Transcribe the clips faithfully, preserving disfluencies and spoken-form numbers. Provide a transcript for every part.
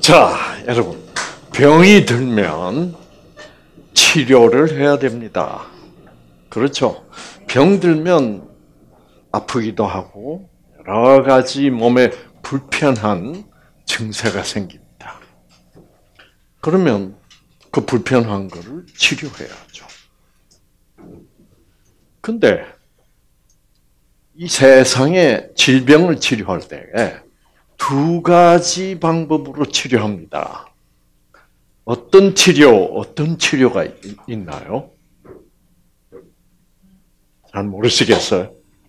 자, 여러분, 병이 들면 치료를 해야 됩니다. 그렇죠? 병 들면 아프기도 하고 여러 가지 몸에 불편한 증세가 생깁니다. 그러면 그 불편한 거를 치료해야죠. 근데 이 세상의 질병을 치료할 때 두 가지 방법으로 치료합니다. 어떤 치료, 어떤 치료가 있나요? 잘 모르시겠어요?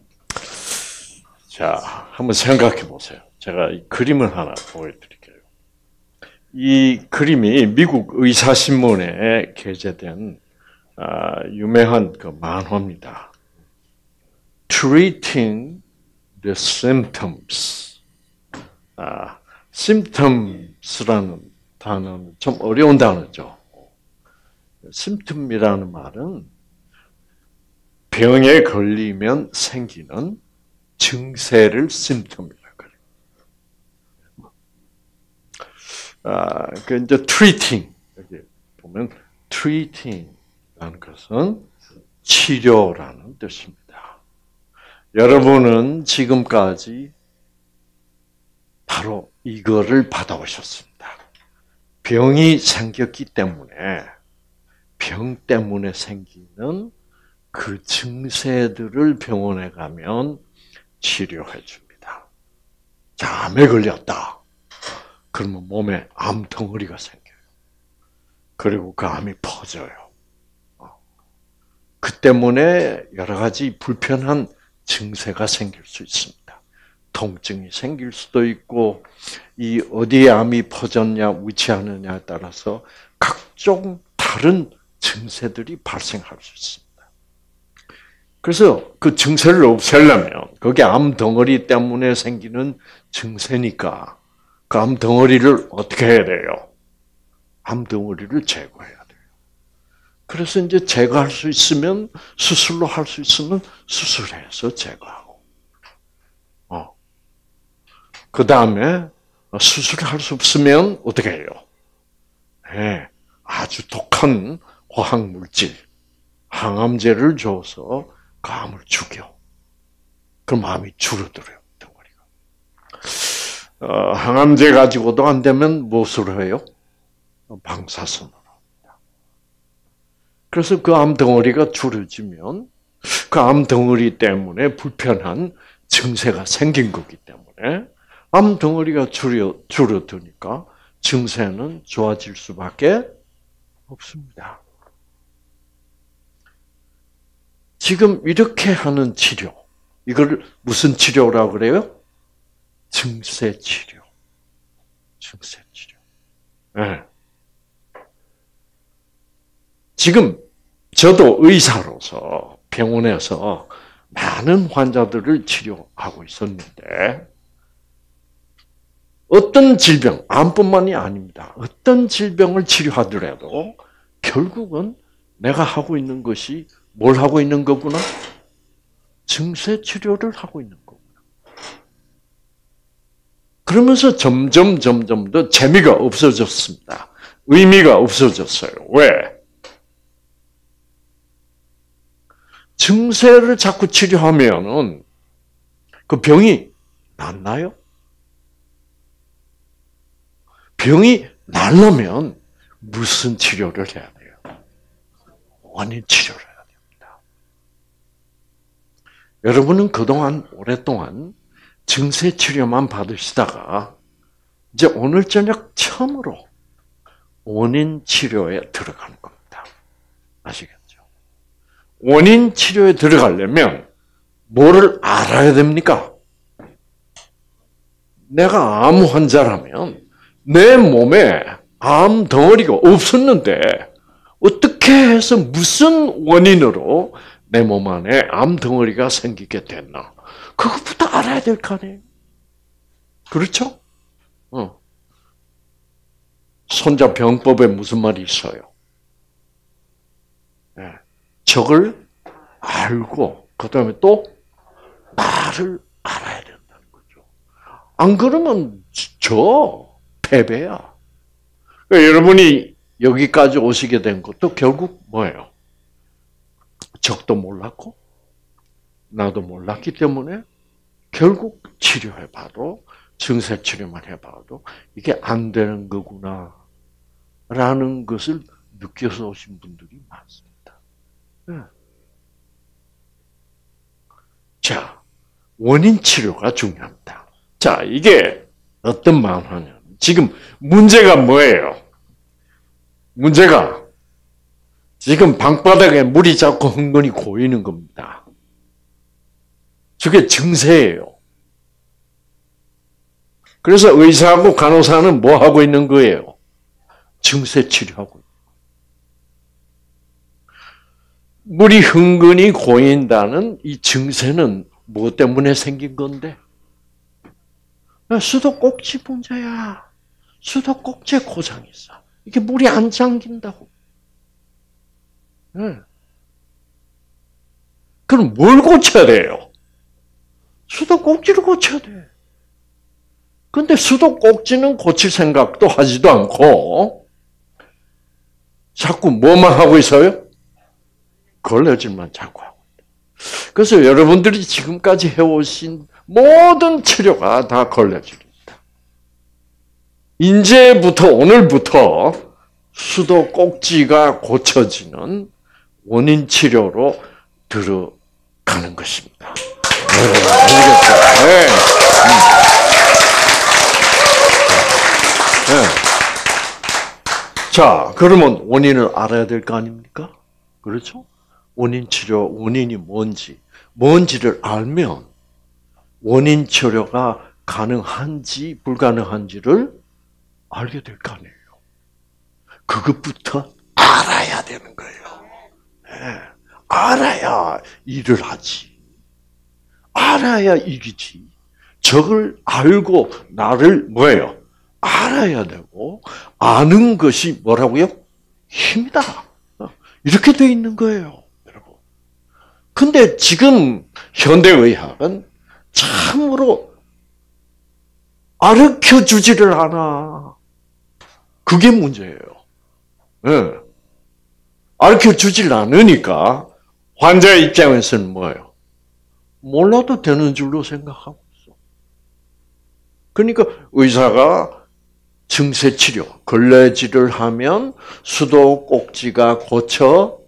자, 한번 생각해 보세요. 제가 이 그림을 하나 보여드릴게요. 이 그림이 미국 의사신문에 게재된 유명한 그 만화입니다. Treating the Symptoms. 아, symptoms라는 단어는 좀 어려운 단어죠. symptom이라는 말은 병에 걸리면 생기는 증세를 symptom이라고 그래요. 아, 그 이제 treating 여기 보면 treating라는 것은 치료라는 뜻입니다. 여러분은 지금까지 바로 이거를 받아오셨습니다. 병이 생겼기 때문에 병 때문에 생기는 그 증세들을 병원에 가면 치료해 줍니다. 자, 암에 걸렸다. 그러면 몸에 암덩어리가 생겨요. 그리고 그 암이 퍼져요. 그 때문에 여러 가지 불편한 증세가 생길 수 있습니다. 통증이 생길 수도 있고, 이 어디에 암이 퍼졌냐, 위치하느냐에 따라서 각종 다른 증세들이 발생할 수 있습니다. 그래서 그 증세를 없애려면, 그게 암 덩어리 때문에 생기는 증세니까, 그 암 덩어리를 어떻게 해야 돼요? 암 덩어리를 제거해야 돼요. 그래서 이제 제거할 수 있으면, 수술로 할 수 있으면 수술해서 제거하고, 그 다음에 수술할 수 없으면 어떻게 해요? 네, 아주 독한 화학물질, 항암제를 줘서 그 암을 죽여. 그럼 암이 줄어들어요, 덩어리가. 어, 항암제 가지고도 안 되면 무엇으로 해요? 방사선으로 합니다. 그래서 그 암 덩어리가 줄어지면 그 암 덩어리 때문에 불편한 증세가 생긴 거기 때문에 암 덩어리가 줄여, 줄어드니까 증세는 좋아질 수밖에 없습니다. 지금 이렇게 하는 치료, 이걸 무슨 치료라고 그래요? 증세 치료. 증세 치료. 네. 지금 저도 의사로서 병원에서 많은 환자들을 치료하고 있었는데, 어떤 질병, 암뿐만이 아닙니다. 어떤 질병을 치료하더라도 결국은 내가 하고 있는 것이 뭘 하고 있는 거구나? 증세 치료를 하고 있는 거구나. 그러면서 점점 점점 더 재미가 없어졌습니다. 의미가 없어졌어요. 왜? 증세를 자꾸 치료하면은 그 병이 낫나요? 병이 낫려면 무슨 치료를 해야 돼요? 원인 치료를 해야 됩니다. 여러분은 그동안 오랫동안 증세 치료만 받으시다가 이제 오늘 저녁 처음으로 원인 치료에 들어가는 겁니다. 아시겠죠? 원인 치료에 들어가려면 뭐를 알아야 됩니까? 내가 암 환자라면 내 몸에 암 덩어리가 없었는데 어떻게 해서 무슨 원인으로 내 몸 안에 암 덩어리가 생기게 됐나? 그것부터 알아야 될 거 아니에요? 그렇죠? 어. 손자병법에 무슨 말이 있어요? 네. 적을 알고 그 다음에 또 나를 알아야 된다는 거죠. 안 그러면 저 패배야. 그러니까 여러분이 여기까지 오시게 된 것도 결국 뭐예요? 적도 몰랐고 나도 몰랐기 때문에 결국 치료해봐도 증세 치료만 해봐도 이게 안 되는 거구나 라는 것을 느껴서 오신 분들이 많습니다. 네. 자, 원인 치료가 중요합니다. 자, 이게 어떤 마음하냐. 지금 문제가 뭐예요? 문제가 지금 방바닥에 물이 자꾸 흥건히 고이는 겁니다. 저게 증세예요. 그래서 의사하고 간호사는 뭐 하고 있는 거예요? 증세 치료하고. 물이 흥건히 고인다는 이 증세는 무엇 때문에 생긴 건데? 수도꼭지 문제야. 수도꼭지에 고장이 있어. 이게 물이 안 잠긴다고. 네. 그럼 뭘 고쳐야 돼요? 수도꼭지를 고쳐야 돼. 근데 수도꼭지는 고칠 생각도 하지도 않고 자꾸 뭐만 하고 있어요? 걸레질만 자꾸 하고 있다. 그래서 여러분들이 지금까지 해오신 모든 치료가 다 걸레질입니다. 이제부터 오늘부터 수도꼭지가 고쳐지는 원인 치료로 들어가는 것입니다. 아시겠죠? 네. 네. 자, 그러면 원인을 알아야 될 거 아닙니까? 그렇죠? 원인 치료, 원인이 뭔지, 뭔지를 알면 원인 치료가 가능한지 불가능한지를 알게 될 거 아니에요. 그것부터 알아야 되는 거예요. 네. 알아야 일을 하지. 알아야 이기지. 적을 알고 나를 뭐예요? 알아야 되고 아는 것이 뭐라고요? 힘이다. 이렇게 돼 있는 거예요, 여러분. 근데 지금 현대의학은 참으로 가르쳐 주지를 않아. 그게 문제예요. 네. 가르쳐 주질 않으니까 환자의 입장에서는 뭐예요? 몰라도 되는 줄로 생각하고 있어. 그러니까 의사가 증세치료, 걸레질을 하면 수도꼭지가 고쳐질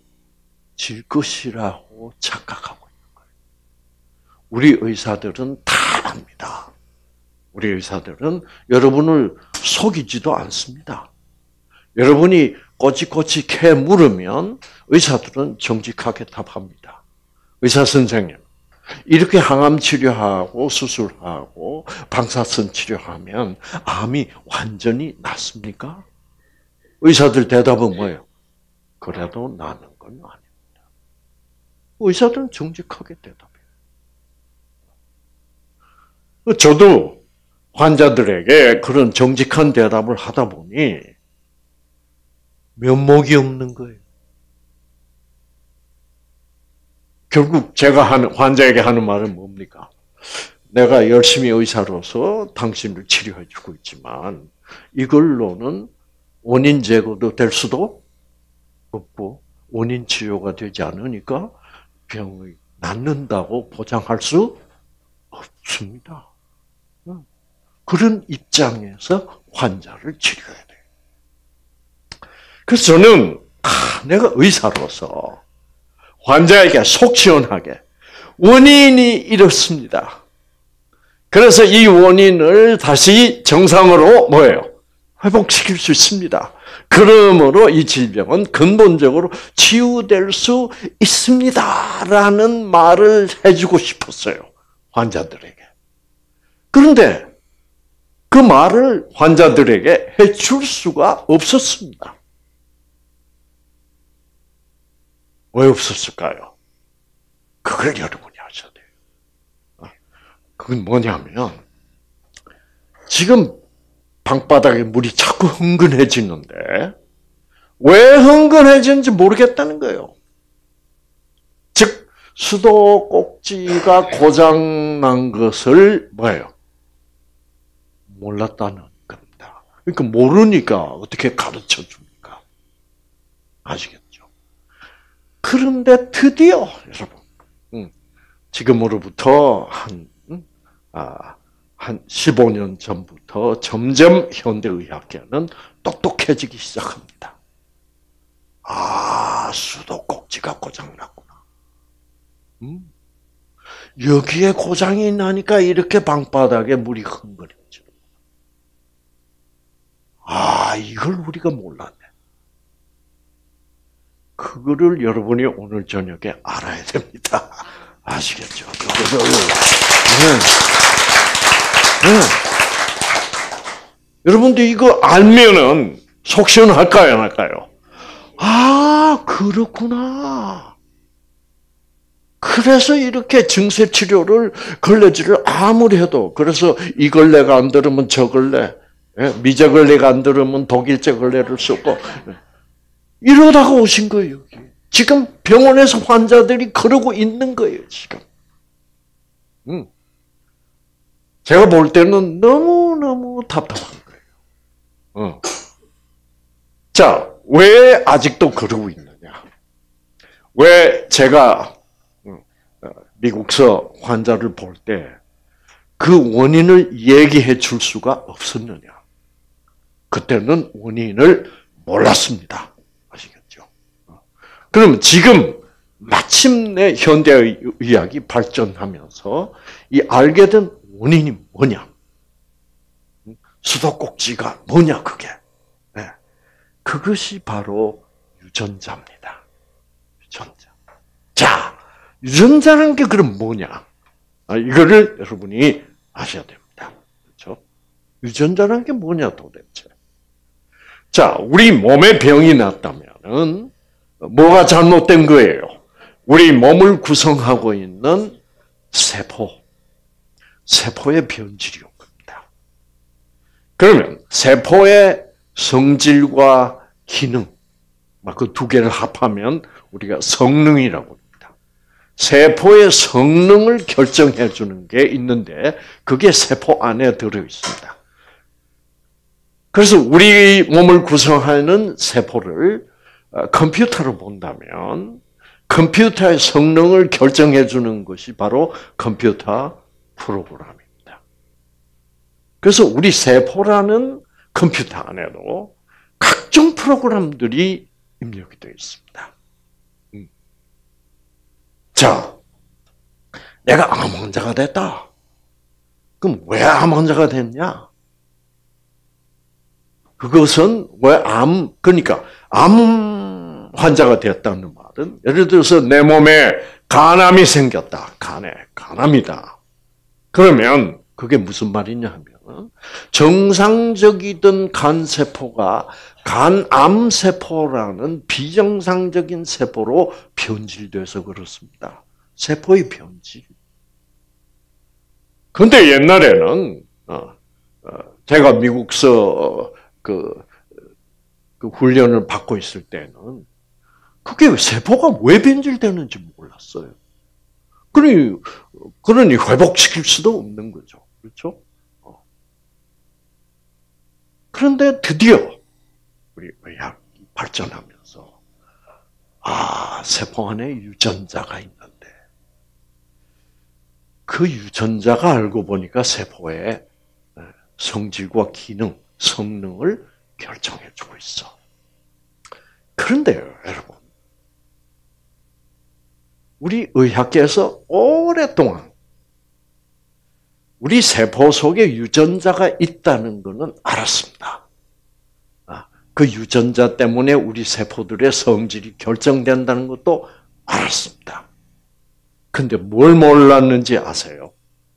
것이라고 착각하고 있는 거예요. 우리 의사들은 다 압니다. 우리 의사들은 여러분을 속이지도 않습니다. 여러분이 꼬치꼬치 캐 물으면 의사들은 정직하게 답합니다. 의사 선생님, 이렇게 항암 치료하고 수술하고 방사선 치료하면 암이 완전히 낫습니까? 의사들 대답은 뭐예요? 그래도 나는 건 아닙니다. 의사들은 정직하게 대답해요. 저도 환자들에게 그런 정직한 대답을 하다 보니 면목이 없는 거예요. 결국 제가 하는, 환자에게 하는 말은 뭡니까? 내가 열심히 의사로서 당신을 치료해주고 있지만 이걸로는 원인 제거도 될 수도 없고 원인 치료가 되지 않으니까 병이 낫는다고 보장할 수 없습니다. 그런 입장에서 환자를 치료해야 돼요. 그래서 저는 아, 내가 의사로서 환자에게 속 시원하게 원인이 이렇습니다. 그래서 이 원인을 다시 정상으로 뭐예요? 회복시킬 수 있습니다. 그러므로 이 질병은 근본적으로 치유될 수 있습니다라는 말을 해주고 싶었어요. 환자들에게. 그런데 그 말을 환자들에게 해줄 수가 없었습니다. 왜 없었을까요? 그걸 여러분이 아셔야 돼요. 그건 뭐냐면 지금 방바닥에 물이 자꾸 흥건해지는데 왜 흥건해지는지 모르겠다는 거예요. 즉 수도꼭지가 고장난 것을 뭐예요? 몰랐다는 겁니다. 그러니까 모르니까 어떻게 가르쳐 줍니까? 아시겠죠? 그런데 드디어 여러분, 지금으로부터 한, 아, 한 십오 년 전부터 점점 현대의학계는 똑똑해지기 시작합니다. 아, 수도꼭지가 고장났구나. 음? 여기에 고장이 나니까 이렇게 방바닥에 물이 흥건해지는 거야. 아, 이걸 우리가 몰랐네. 그거를 여러분이 오늘 저녁에 알아야 됩니다. 아시겠죠? 그거를. 네. 네. 여러분들 이거 알면은 속 시원할까요, 안 할까요? 아, 그렇구나. 그래서 이렇게 증세 치료를 걸레질을 아무리 해도 그래서 이 걸레가 안 들으면 저 걸레, 미제 걸레가 안 들으면 독일제 걸레를 쓰고 이러다가 오신 거예요. 여기. 지금 병원에서 환자들이 그러고 있는 거예요. 지금. 음. 제가 볼 때는 너무 너무 답답한 거예요. 어. 자, 왜 아직도 그러고 있느냐? 왜 제가 미국서 환자를 볼 때 그 원인을 얘기해 줄 수가 없었느냐? 그때는 원인을 몰랐습니다. 아시겠죠? 그럼 지금 마침내 현대의학이 발전하면서 이 알게 된 원인이 뭐냐? 수도꼭지가 뭐냐 그게? 네. 그것이 바로 유전자입니다. 유전자. 자, 유전자라는 게 그럼 뭐냐? 아, 이거를 여러분이 아셔야 됩니다. 그렇죠? 유전자라는 게 뭐냐 도대체? 자, 우리 몸에 병이 났다면은 뭐가 잘못된 거예요? 우리 몸을 구성하고 있는 세포, 세포의 변질이 온 겁니다. 그러면 세포의 성질과 기능, 그 두 개를 합하면 우리가 성능이라고 합니다. 세포의 성능을 결정해 주는 게 있는데 그게 세포 안에 들어 있습니다. 그래서 우리 몸을 구성하는 세포를 컴퓨터로 본다면 컴퓨터의 성능을 결정해 주는 것이 바로 컴퓨터 프로그램입니다. 그래서 우리 세포라는 컴퓨터 안에도 각종 프로그램들이 입력이 되어 있습니다. 자, 내가 암 환자가 됐다. 그럼 왜 암 환자가 됐냐? 그것은 왜 암, 그러니까 암 환자가 됐다는 말은 예를 들어서 내 몸에 간암이 생겼다. 간에, 간암이다. 그러면 그게 무슨 말이냐 하면 정상적이던 간세포가 간암세포라는 비정상적인 세포로 변질돼서 그렇습니다. 세포의 변질. 그런데 옛날에는 제가 미국서 그, 그 훈련을 받고 있을 때는 그게 세포가 왜 변질되는지 몰랐어요. 그러니, 그러니 회복시킬 수도 없는 거죠. 그렇죠? 그런데 드디어 우리 의학이 발전하면서 아, 세포 안에 유전자가 있는데 그 유전자가 알고 보니까 세포의 성질과 기능, 성능을 결정해 주고 있어. 그런데요, 여러분. 우리 의학계에서 오랫동안 우리 세포 속에 유전자가 있다는 것은 알았습니다. 그 유전자 때문에 우리 세포들의 성질이 결정된다는 것도 알았습니다. 근데 뭘 몰랐는지 아세요?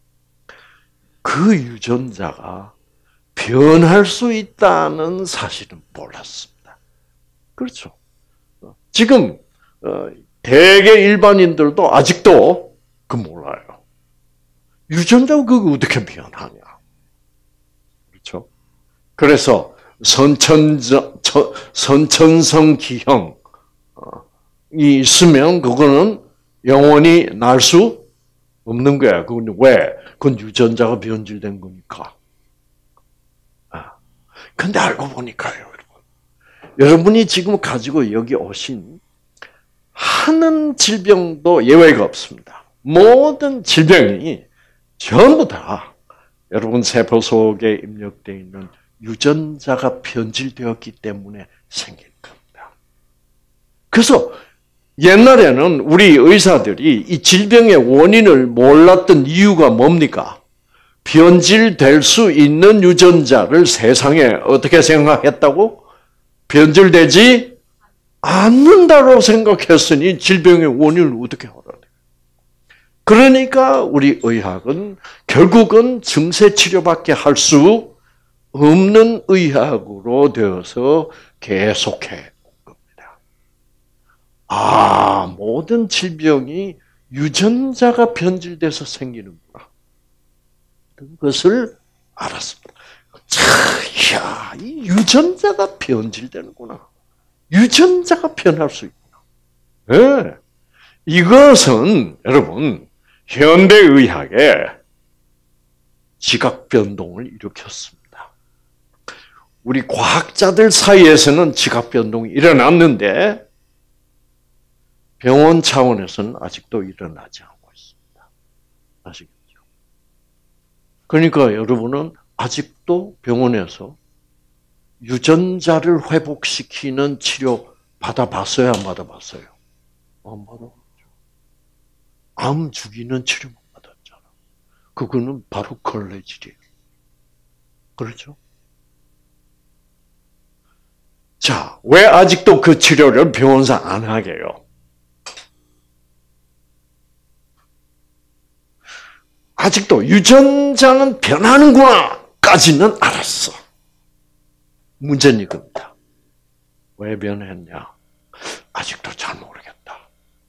그 유전자가 변할 수 있다는 사실은 몰랐습니다. 그렇죠. 지금 대개 일반인들도 아직도 그 몰라요. 유전자가 그거 어떻게 변하냐. 그렇죠. 그래서 선천적, 선천성 기형이 있으면 그거는 영원히 날 수 없는 거야. 그건 왜? 그건 유전자가 변질된 거니까. 근데 알고 보니까요, 여러분. 여러분이 지금 가지고 여기 오신 하는 질병도 예외가 없습니다. 모든 질병이 전부 다 여러분 세포 속에 입력되어 있는 유전자가 변질되었기 때문에 생긴 겁니다. 그래서 옛날에는 우리 의사들이 이 질병의 원인을 몰랐던 이유가 뭡니까? 변질될 수 있는 유전자를 세상에 어떻게 생각했다고? 변질되지 않는다고 생각했으니 질병의 원인을 어떻게 알아야 돼? 그러니까 우리 의학은 결국은 증세 치료밖에 할 수 없는 의학으로 되어서 계속해 온 겁니다. 아, 모든 질병이 유전자가 변질돼서 생기는구나. 그것을 알았습니다. 자, 야, 이 유전자가 변질되는구나. 유전자가 변할 수 있구나. 네. 이것은 여러분 현대의학의 지각 변동을 일으켰습니다. 우리 과학자들 사이에서는 지각 변동이 일어났는데 병원 차원에서는 아직도 일어나지 않고 있습니다. 아시겠죠? 그러니까 여러분은 아직도 병원에서 유전자를 회복시키는 치료 받아봤어요? 안 받아봤어요? 안 받아봤죠. 암 죽이는 치료 못 받았잖아. 그거는 바로 걸레질이에요. 그렇죠? 자, 왜 아직도 그 치료를 병원에서 안 하게요? 아직도 유전자는 변하는구나 까지는 알았어. 문제는 이겁니다. 왜 변했냐? 아직도 잘 모르겠다.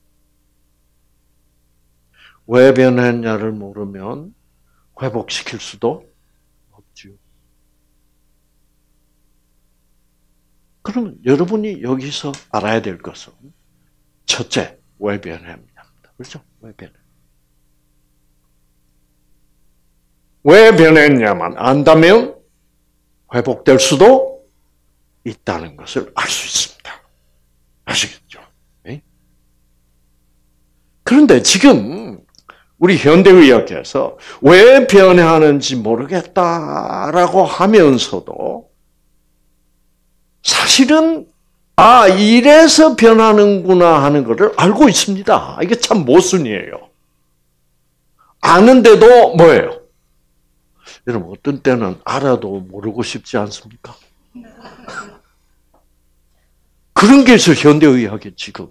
왜 변했냐를 모르면 회복시킬 수도 없죠. 그러면 여러분이 여기서 알아야 될 것은 첫째, 왜 변했냐? 그렇죠? 왜 변했냐? 왜 변했냐만 안다면 회복될 수도 있다는 것을 알 수 있습니다. 아시겠죠? 네? 그런데 지금 우리 현대의학에서 왜 변하는지 모르겠다라고 하면서도 사실은 아 이래서 변하는구나 하는 것을 알고 있습니다. 이게 참 모순이에요. 아는데도 뭐예요? 여러분 어떤 때는 알아도 모르고 싶지 않습니까? 그런 게 있어요. 현대의학이 지금.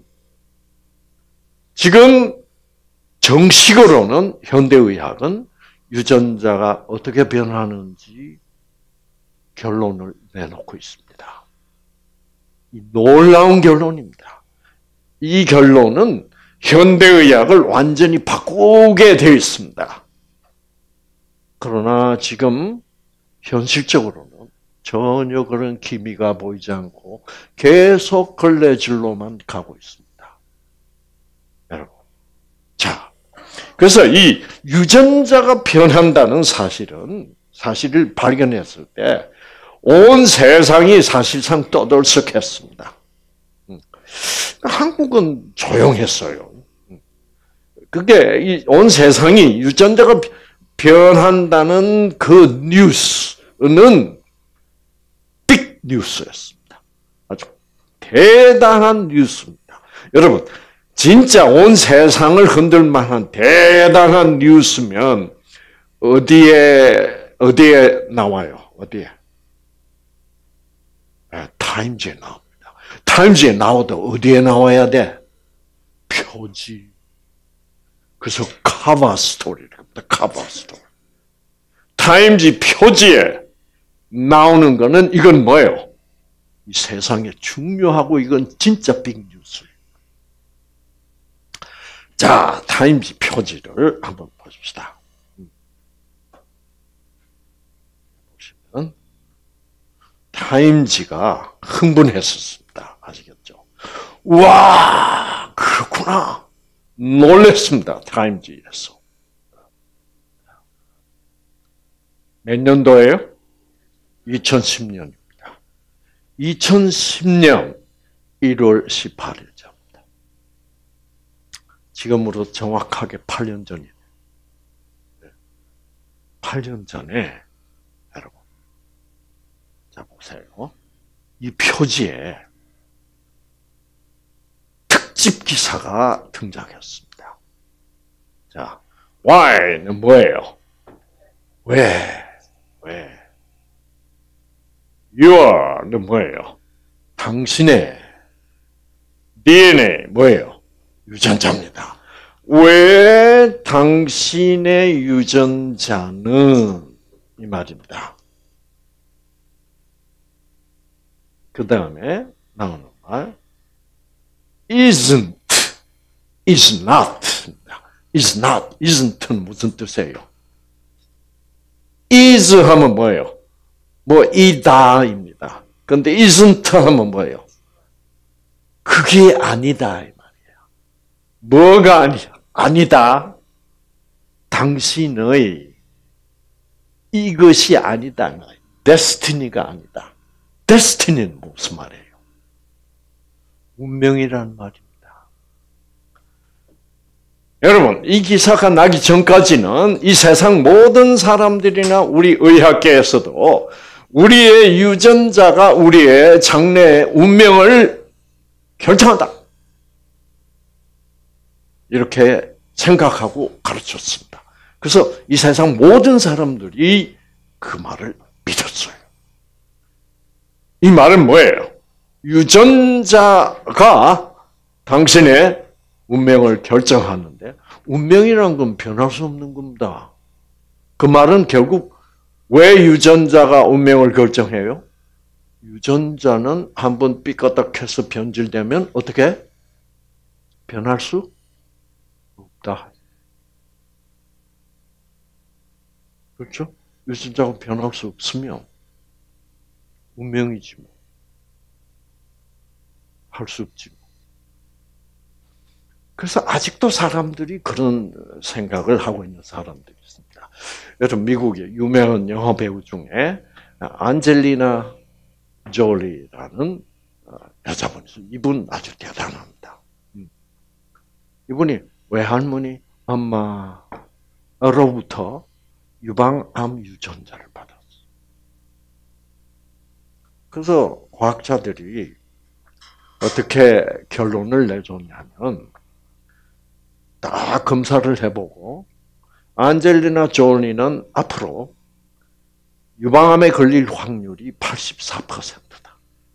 지금 정식으로는 현대의학은 유전자가 어떻게 변하는지 결론을 내놓고 있습니다. 놀라운 결론입니다. 이 결론은 현대의학을 완전히 바꾸게 되어 있습니다. 그러나 지금 현실적으로는 전혀 그런 기미가 보이지 않고 계속 걸레질로만 가고 있습니다. 여러분. 자, 그래서 이 유전자가 변한다는 사실은 사실을 발견했을 때 온 세상이 사실상 떠들썩했습니다. 한국은 조용했어요. 그게 온 세상이 유전자가 변한다는 그 뉴스는 빅 뉴스였습니다. 아주 대단한 뉴스입니다. 여러분, 진짜 온 세상을 흔들 만한 대단한 뉴스면 어디에 어디에 나와요? 어디에? 타임즈에 나옵니다. 타임즈에 나오도 어디에 나와야 돼? 표지. 그래서 커버 스토리랍니다. 커버 스토리. 타임즈 표지에 나오는 거는 이건 뭐예요? 이 세상에 중요하고 이건 진짜 빅뉴스예요. 자, 타임즈 표지를 한번 보십시다. 보시면 타임즈가 흥분했었습니다. 아시겠죠? 와, 그렇구나. 놀랬습니다. 타임즈에서. 몇 년도예요? 이천십 년입니다. 이천십 년 일월 십팔일자입니다. 지금으로 정확하게 팔 년 전이에요. 팔 년 전에 여러분, 자 보세요. 이 표지에 특집 기사가 등장했습니다. 자, Why는 뭐예요? 왜? 왜? Your는 뭐예요? 당신의 디엔에이 뭐예요? 유전자입니다. 왜 당신의 유전자는 이 말입니다. 그 다음에 나오는 말 isn't, is not, is not, isn't는 무슨 뜻이에요? is 하면 뭐예요? 뭐 이다입니다. 그런데 isn't 하면 뭐예요? 그게 아니다 이 말이에요. 뭐가 아니, 아니다? 당신의 이것이 아니다. destiny가 아니다. destiny는 무슨 말이에요? 운명이라는 말입니다. 여러분, 이 기사가 나기 전까지는 이 세상 모든 사람들이나 우리 의학계에서도 우리의 유전자가 우리의 장래의 운명을 결정한다. 이렇게 생각하고 가르쳤습니다. 그래서 이 세상 모든 사람들이 그 말을 믿었어요. 이 말은 뭐예요? 유전자가 당신의 운명을 결정하는데 운명이란 건 변할 수 없는 겁니다. 그 말은 결국 왜 유전자가 운명을 결정해요? 유전자는 한번 삐까딱해서 변질되면 어떻게? 변할 수 없다. 그렇죠? 유전자가 변할 수 없으면 운명이지 뭐. 할 수 없지 뭐. 그래서 아직도 사람들이 그런 생각을 하고 있는 사람들이 있습니다. 여러분, 미국의 유명한 영화 배우 중에 안젤리나 졸리라는 여자분이 있어요. 이분 아주 대단합니다. 이분이 외할머니, 엄마로부터 유방암 유전자를 받았어요. 그래서 과학자들이 어떻게 결론을 내줬냐면 다 검사를 해보고 안젤리나 졸리는 앞으로 유방암에 걸릴 확률이 팔십사 퍼센트다.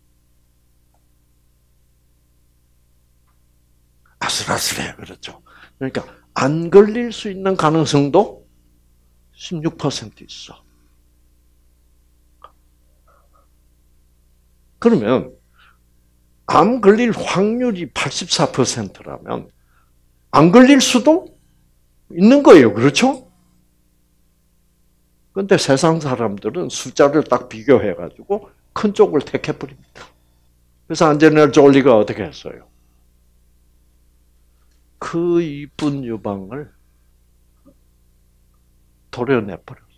아슬아슬해, 그렇죠? 그러니까 안 걸릴 수 있는 가능성도 십육 퍼센트 있어. 그러면 암 걸릴 확률이 팔십사 퍼센트라면 안 걸릴 수도 있는 거예요. 그렇죠? 그런데 세상 사람들은 숫자를 딱 비교해가지고 큰 쪽을 택해버립니다. 그래서 안젤리나 졸리가 어떻게 했어요? 그 이쁜 유방을 도려내버렸어요.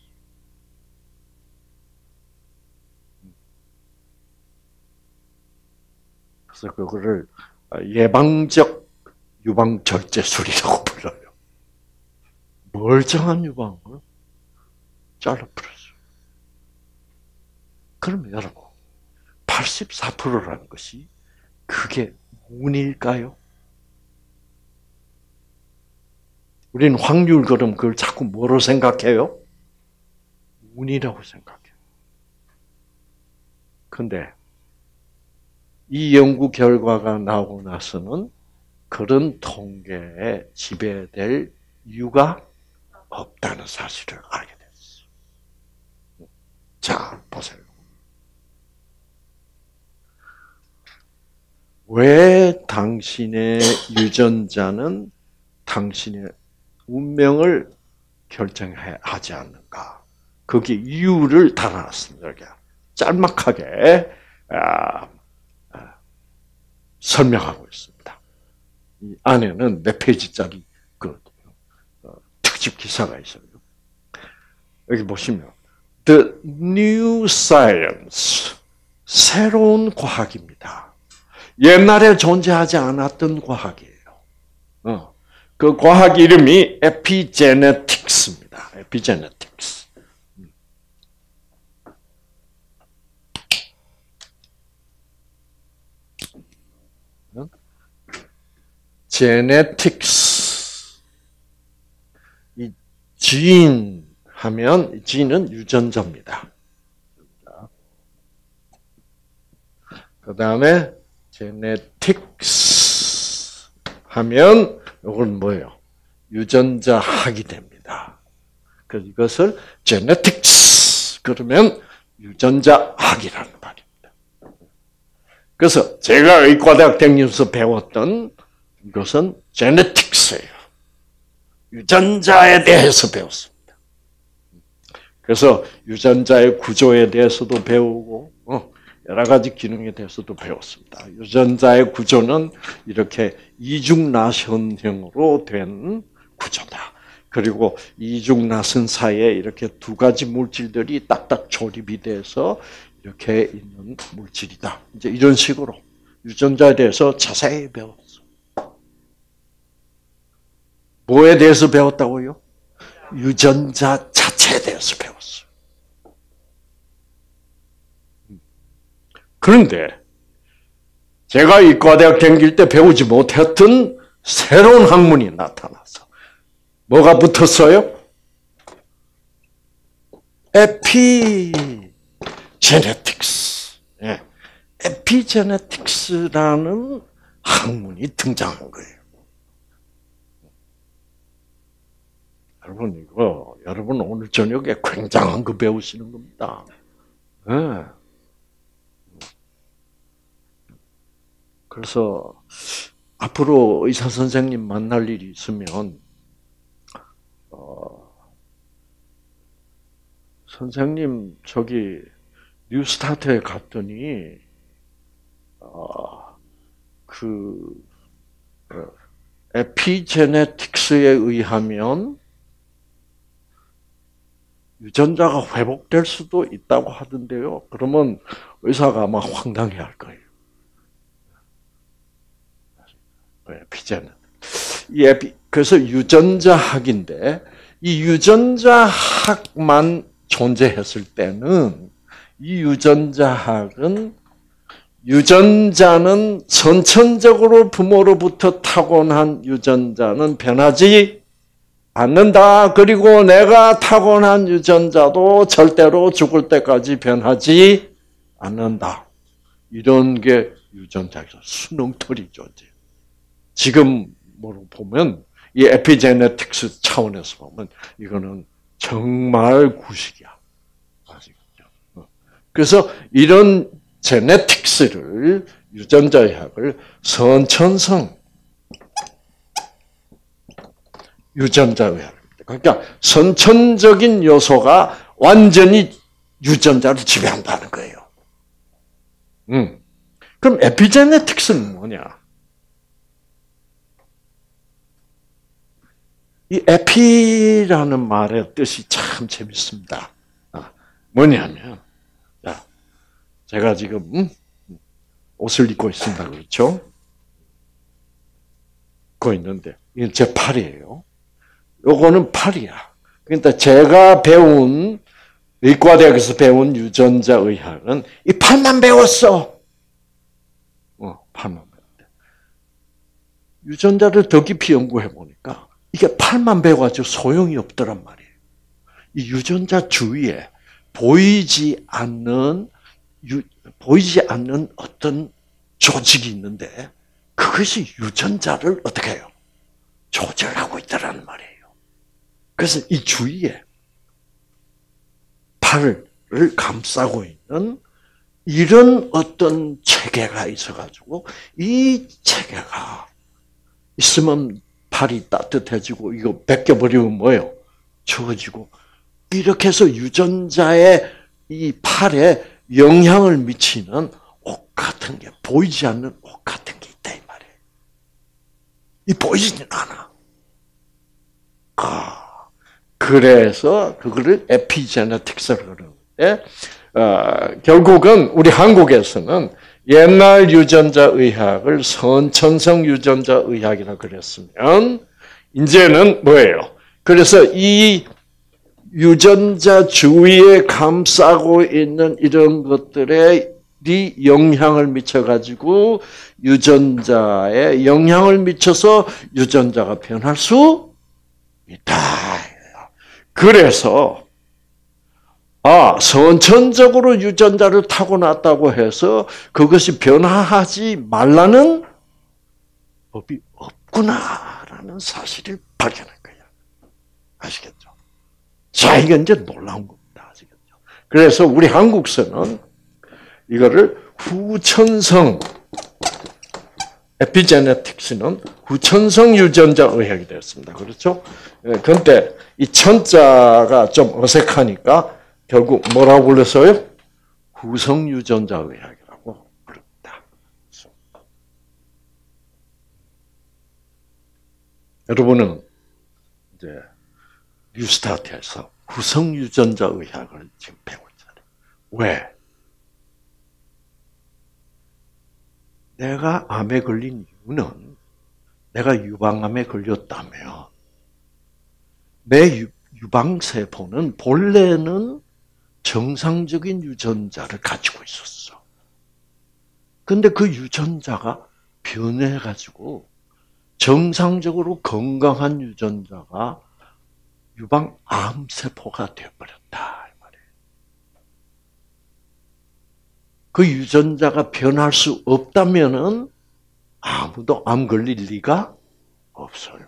그래서 그거를 예방적 유방 절제술이라고 불러요. 멀쩡한 유방을 잘라버렸어요. 그러면 여러분, 팔십사 퍼센트라는 것이 그게 운일까요? 우리는 확률 그럼 그걸 자꾸 뭐로 생각해요? 운이라고 생각해요. 근데 이 연구 결과가 나오고 나서는 그런 통계에 지배될 이유가 없다는 사실을 알게 됐어요. 자, 보세요. 왜 당신의 유전자는 당신의 운명을 결정하지 않는가? 거기에 이유를 달아놨습니다. 짤막하게 아, 아, 설명하고 있습니다. 이 안에는 몇 페이지짜리 그 어, 특집 기사가 있어요. 여기 보시면 The New Science 새로운 과학입니다. 옛날에 존재하지 않았던 과학이에요. 어, 그 과학 이름이 에피제네틱스입니다. 에피제네틱스. 제네틱스. 이 진 하면 진은 유전자입니다. 그 다음에 제네틱스 하면 이건 뭐예요? 유전자학이 됩니다. 그래서 이것을 제네틱스 그러면 유전자학이라는 말입니다. 그래서 제가 의과대학 다니면서 배웠던 이것은 제네틱스예요. 유전자에 대해서 배웠습니다. 그래서 유전자의 구조에 대해서도 배우고 어, 여러 가지 기능에 대해서도 배웠습니다. 유전자의 구조는 이렇게 이중나선형으로 된 구조다. 그리고 이중나선 사이에 이렇게 두 가지 물질들이 딱딱 조립이 돼서 이렇게 있는 물질이다. 이제 이런 식으로 유전자에 대해서 자세히 배웠어요. 뭐에 대해서 배웠다고요? 유전자 자체에 대해서 배웠어요. 그런데 제가 이과대학 다닐 때 배우지 못했던 새로운 학문이 나타났어. 뭐가 붙었어요? 에피제네틱스. 예. 에피제네틱스라는 학문이 등장한 거예요. 여러분 이거 여러분 오늘 저녁에 굉장한 거 배우시는 겁니다. 네. 그래서 앞으로 의사 선생님 만날 일이 있으면 어, 선생님 저기 뉴스타트에 갔더니 어, 그 에피제네틱스에 의하면 유전자가 회복될 수도 있다고 하던데요. 그러면 의사가 아마 황당해할 거예요. 에피제네. 이 에피 그래서 유전자학인데 이 유전자학만 존재했을 때는 이 유전자학은 유전자는 선천적으로 부모로부터 타고난 유전자는 변하지 않는다. 그리고 내가 타고난 유전자도 절대로 죽을 때까지 변하지 않는다. 이런 게 유전자에서 수능털이죠. 지금으로 보면 이 에피제네틱스 차원에서 보면 이거는 정말 구식이야. 아시겠죠? 그래서 이런 제네틱스를 유전자학을 선천성 유전자의학입니다. 그러니까 선천적인 요소가 완전히 유전자를 지배한다는 거예요. 음. 그럼 에피제네틱스는 뭐냐? 이 에피라는 말의 뜻이 참 재밌습니다. 뭐냐면, 자, 제가 지금 음, 옷을 입고 있습니다. 그렇죠? 입고 있는데, 이건 제 팔이에요. 요거는 팔이야. 그러니까 제가 배운, 의과대학에서 배운 유전자의학은 이 팔만 배웠어. 어, 팔만 배웠대. 유전자를 더 깊이 연구해 보니까 이게 팔만 배워가지고 소용이 없더란 말이에요. 이 유전자 주위에 보이지 않는, 유, 보이지 않는 어떤 조직이 있는데 그것이 유전자를 어떻게 해요? 조절하고 있다는 말이에요. 그래서 이 주위에 팔을 감싸고 있는 이런 어떤 체계가 있어가지고 이 체계가 있으면 팔이 따뜻해지고 이거 벗겨버리면 뭐예요? 추워지고 이렇게 해서 유전자의 이 팔에 영향을 미치는 옷 같은 게 보이지 않는 옷 같은 게 있다 이 말이에요. 이 보이지는 않아. 아, 그래서 그거를 에피제네틱스라고 그러는데 어, 결국은 우리 한국에서는 옛날 유전자 의학을 선천성 유전자 의학이라 그랬으면 이제는 뭐예요? 그래서 이 유전자 주위에 감싸고 있는 이런 것들에 영향을 미쳐가지고 유전자에 영향을 미쳐서 유전자가 변할 수 있다. 그래서 아, 선천적으로 유전자를 타고났다고 해서 그것이 변화하지 말라는 법이 없구나라는 사실을 발견한 거예요. 아시겠죠? 자, 이게 이제 놀라운 겁니다. 아시겠죠? 그래서 우리 한국서는 이거를 후천성, 에피제네틱스는 후천성 유전자 의학이 되었습니다. 그렇죠? 그런데 이 천자가 좀 어색하니까 결국 뭐라고 불렀어요? 후성 유전자 의학이라고 부릅니다. 여러분은 이제 뉴스타트에서 후성 유전자 의학을 지금 배우고 있잖아요. 왜? 내가 암에 걸린 이유는 내가 유방암에 걸렸다면 내 유방세포는 본래는 정상적인 유전자를 가지고 있었어. 근데 그 유전자가 변해가지고 정상적으로 건강한 유전자가 유방암세포가 되어버렸다. 그 유전자가 변할 수 없다면은 아무도 암 걸릴 리가 없어요.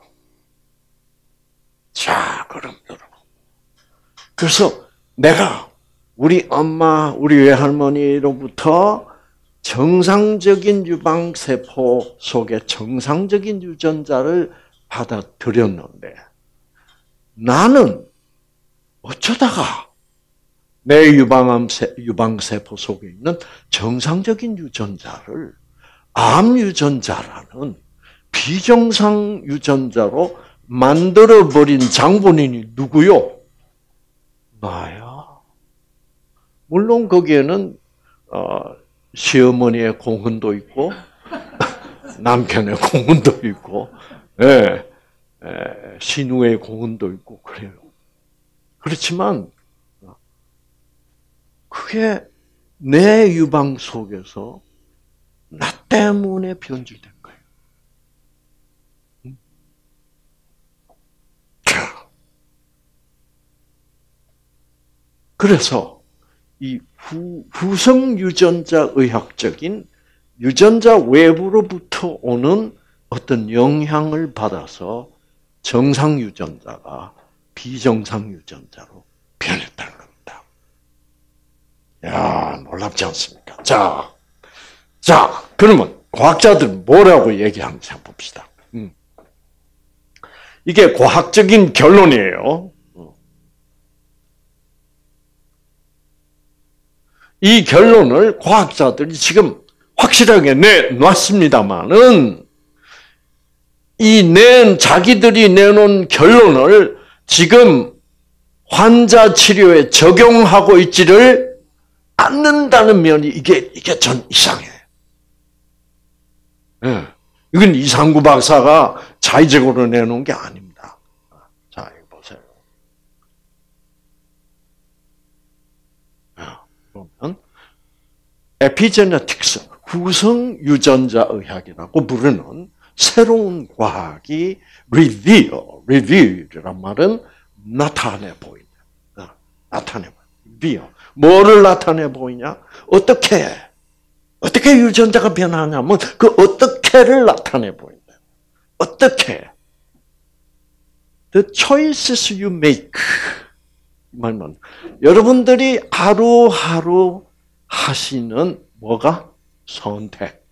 자, 그럼 여러분. 그래서 내가 우리 엄마, 우리 외할머니로부터 정상적인 유방세포 속에 정상적인 유전자를 받아들였는데 나는 어쩌다가 내 유방암 유방세포 속에 있는 정상적인 유전자를 암 유전자라는 비정상 유전자로 만들어버린 장본인이 누구요? 나야. 물론 거기에는 어, 시어머니의 공헌도 있고 남편의 공헌도 있고 예, 예, 신우의 공헌도 있고 그래요. 그렇지만 그게 내 유방 속에서 나 때문에 변질된 거예요. 자, 그래서 이 후, 후성 유전자 의학적인 유전자 외부로부터 오는 어떤 영향을 받아서 정상 유전자가 비정상 유전자로 변했다는 겁니다. 야, 놀랍지 않습니까? 자, 자, 그러면 과학자들은 뭐라고 얘기하는지 한번 봅시다. 음. 이게 과학적인 결론이에요. 이 결론을 과학자들이 지금 확실하게 내놨습니다만은 이 낸 자기들이 내놓은 결론을 지금 환자 치료에 적용하고 있지를 않는다는 면이 이게 이게 전 이상해. 예. 이건 이상구 박사가 자의적으로 내놓은 게 아닙니다. 자, 이거 보세요. 그러면 에피제네틱스, 후성 유전자 의학이라고 부르는 새로운 과학이 reveal, reveal이란 말은 나타내 보인다. 나타내 보인다. 뭐를 나타내 보이냐? 어떻게? 어떻게 유전자가 변하냐면 그 어떻게를 나타내 보인다. 어떻게? The choices you make. 말만 여러분들이 하루하루 하시는 뭐가? 선택.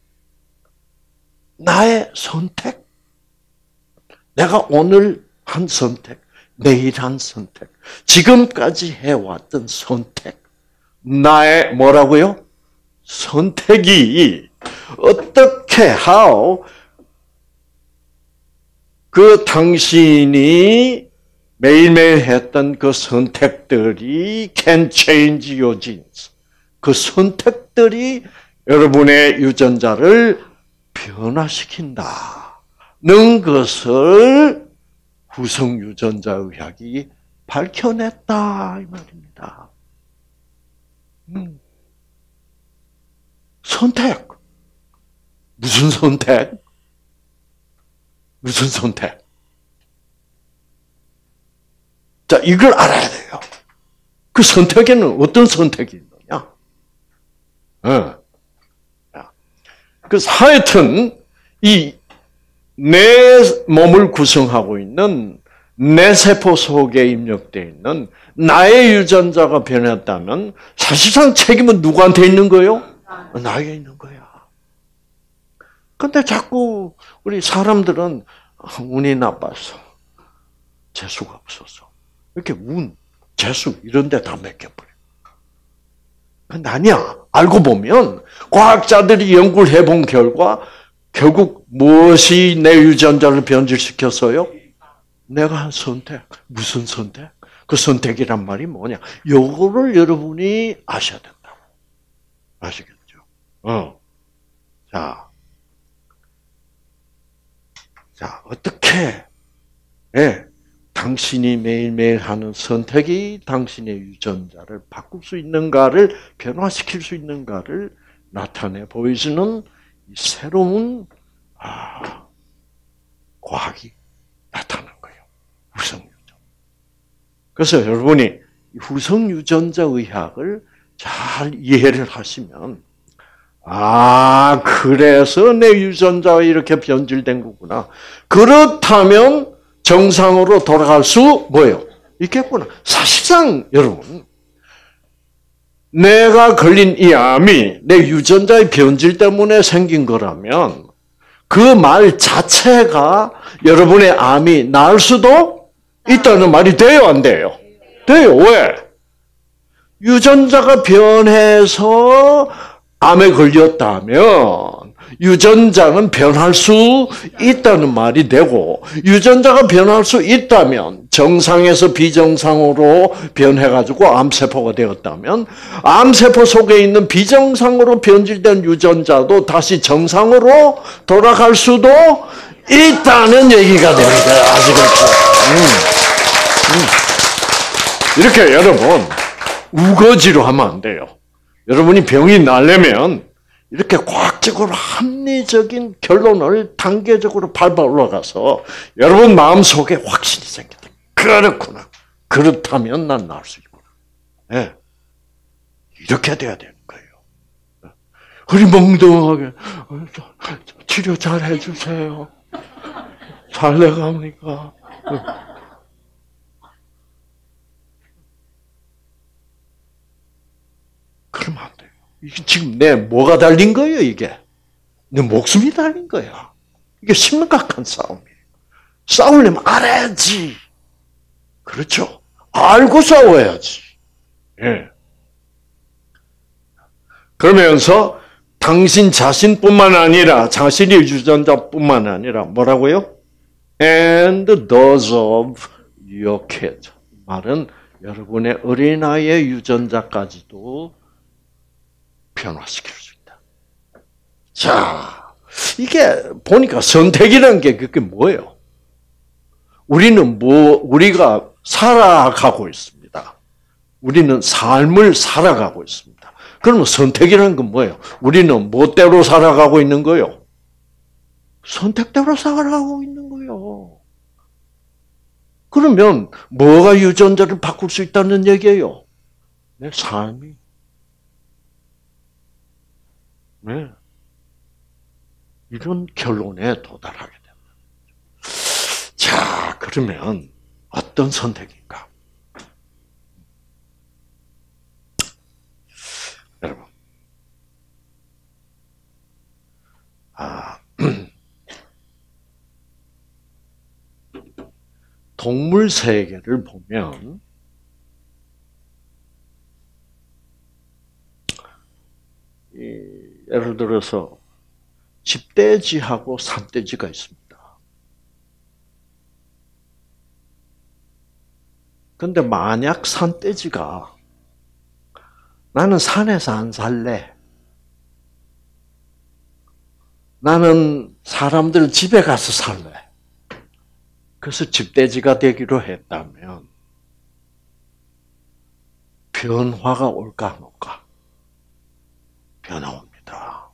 나의 선택. 내가 오늘 한 선택, 내일 한 선택, 지금까지 해왔던 선택. 나의 뭐라고요? 선택이 어떻게, how, 그 당신이 매일매일 했던 그 선택들이 can change your genes. 그 선택들이 여러분의 유전자를 변화시킨다는 것을 후성 유전자 의학이 밝혀냈다 이 말입니다. 음. 선택. 무슨 선택? 무슨 선택? 자, 이걸 알아야 돼요. 그 선택에는 어떤 선택이 있느냐? 어. 그래서 하여튼 이 내 몸을 구성하고 있는 내 세포 속에 입력되어 있는 나의 유전자가 변했다면 사실상 책임은 누구한테 있는 거예요? 나에게 있는 거야. 근데 자꾸 우리 사람들은 운이 나빠서 재수가 없어서 이렇게 운, 재수 이런 데 다 맡겨버려. 근데 아니야. 알고 보면 과학자들이 연구를 해본 결과 결국 무엇이 내 유전자를 변질시켰어요? 내가 한 선택. 무슨 선택? 그 선택이란 말이 뭐냐? 요거를 여러분이 아셔야 된다고. 아시겠죠? 어. 자. 자, 어떻게, 예, 당신이 매일매일 하는 선택이 당신의 유전자를 바꿀 수 있는가를, 변화시킬 수 있는가를 나타내 보여주는 새로운, 아, 과학이 나타난 거예요. 후성유전자. 그래서 여러분이 후성유전자 의학을 잘 이해를 하시면, 아, 그래서 내 유전자가 이렇게 변질된 거구나. 그렇다면 정상으로 돌아갈 수 뭐예요? 있겠구나. 사실상 여러분, 내가 걸린 이 암이 내 유전자의 변질 때문에 생긴 거라면 그 말 자체가 여러분의 암이 나을 수도 있다는 말이 돼요, 안 돼요? 돼요. 왜? 유전자가 변해서 암에 걸렸다면 유전자는 변할 수 있다는 말이 되고, 유전자가 변할 수 있다면 정상에서 비정상으로 변해가지고 암세포가 되었다면 암세포 속에 있는 비정상으로 변질된 유전자도 다시 정상으로 돌아갈 수도 있다는 얘기가 되는 거예요. 아시겠죠? 음. 음. 이렇게 여러분 우거지로 하면 안 돼요. 여러분이 병이 나려면 이렇게 과학적으로 합리적인 결론을 단계적으로 밟아 올라가서 여러분 마음속에 확신이 생긴다. 그렇구나. 그렇다면 난 나을 수 있구나. 네. 이렇게 돼야 되는 거예요. 흐리멍덩하게 치료 잘 해주세요. 잘 돼갑니까? 그러면 안 돼요. 이게 지금 내 뭐가 달린 거예요, 이게? 내 목숨이 달린 거야. 이게 심각한 싸움이에요. 싸우려면 알아야지. 그렇죠? 알고 싸워야지. 예. 그러면서 당신 자신뿐만 아니라 자신의 유전자뿐만 아니라 뭐라고요? And those of your kids. 말은 여러분의 어린아이의 유전자까지도 변화시킬 수 있다. 자, 이게 보니까 선택이라는 게 그게 뭐예요? 우리는 뭐, 우리가 살아가고 있습니다. 우리는 삶을 살아가고 있습니다. 그러면 선택이라는 건 뭐예요? 우리는 뭐대로 살아가고 있는 거예요? 선택대로 살아가고 있는 거예요. 그러면 뭐가 유전자를 바꿀 수 있다는 얘기예요? 내 삶이. 네. 이런 결론에 도달하게 됩니다. 자, 그러면 어떤 선택인가? 여러분, 아, 동물 세계를 보면 이, 예를 들어서 집돼지하고 산돼지가 있습니다. 근데 만약 산돼지가 나는 산에서 안 살래. 나는 사람들 집에 가서 살래. 그래서 집돼지가 되기로 했다면 변화가 올까 안 올까? 변화 옵니다.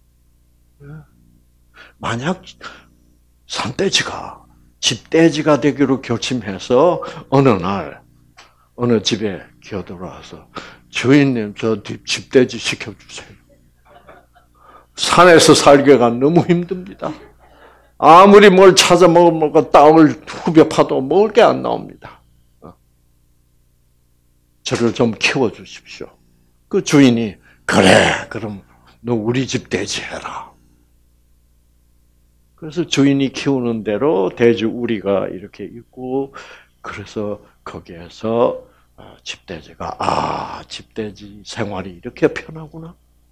만약 산돼지가 집돼지가 되기로 결심해서 어느 날 어느 집에 기어들어와서 주인님 저 집돼지 시켜주세요. 산에서 살기가 너무 힘듭니다. 아무리 뭘 찾아 먹으면 땅을 후벼 파도 먹을 게 안 나옵니다. 저를 좀 키워주십시오. 그 주인이 그래 그럼 너 우리 집 돼지 해라. 그래서 주인이 키우는 대로 돼지 우리가 이렇게 있고 그래서 거기에서 집돼지가 아 집돼지 생활이 이렇게 편하구나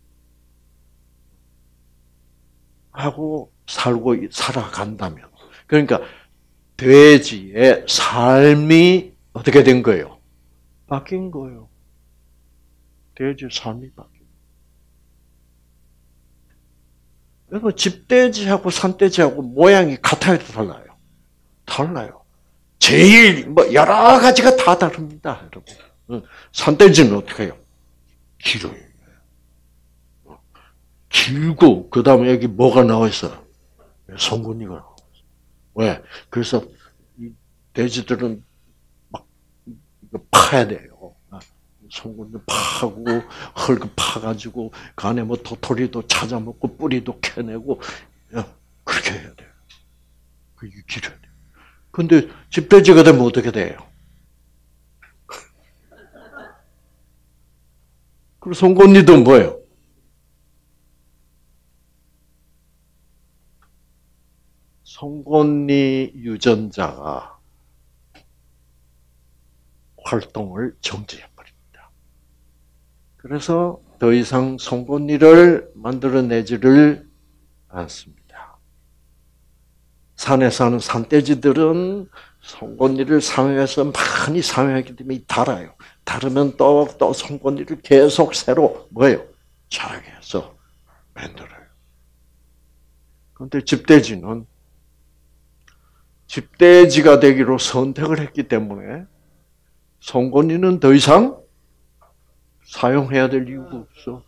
하고 살고 살아간다면 그러니까 돼지의 삶이 어떻게 된 거예요? 바뀐 거예요. 돼지 삶이 바뀐 거예요. 여러분 집돼지하고 산돼지하고 모양이 같아요, 달라요? 달라요. 제일 뭐 여러 가지가 다 다릅니다, 여러분. 산돼지는 어떻게 해요? 길어요. 길고 그 다음에 여기 뭐가 나와 있어? 송곳니가 나와 있어. 왜? 그래서 이 돼지들은 막 파야 돼요. 송곳니 파고 흙 파가지고 그 안에 뭐 도토리도 찾아먹고 뿌리도 캐내고 그렇게 해야 돼요. 그게 길어야 돼요. 근데 집돼지가 되면 어떻게 돼요? 그리고 송곳니도 뭐예요? 송곳니 유전자가 활동을 정지해버립니다. 그래서 더 이상 송곳니를 만들어내지를 않습니다. 산에 사는 산돼지들은 송곳니를 사용해서 많이 사용하기 때문에 달아요. 다르면 또, 또 송곳니를 계속 새로 뭐예요? 자라게 해서 만들어요. 그런데 집돼지는 집돼지가 되기로 선택을 했기 때문에 송곳니는 더 이상 사용해야 될 이유가 없어.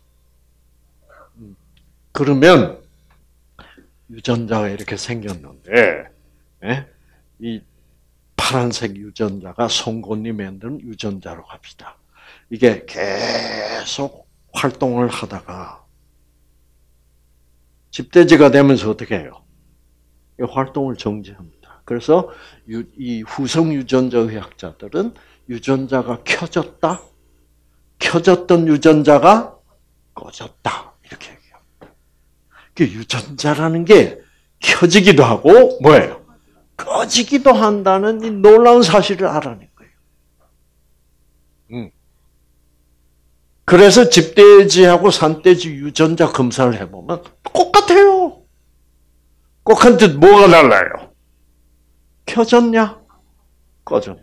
그러면 유전자가 이렇게 생겼는데 예? 이 파란색 유전자가 송곳니 만드는 유전자로 합시다. 이게 계속 활동을 하다가 집돼지가 되면서 어떻게 해요? 이 활동을 정지합니다. 그래서 이 후성 유전자 의학자들은 유전자가 켜졌다, 켜졌던 유전자가 꺼졌다 이렇게 얘기합니다. 그 유전자라는 게 켜지기도 하고 뭐예요? 꺼지기도 한다는 이 놀라운 사실을 알아낸 거예요. 음. 그래서 집돼지하고 산돼지 유전자 검사를 해보면 똑같아요. 똑같은데 뭐가 달라요? 켜졌냐? 꺼졌냐?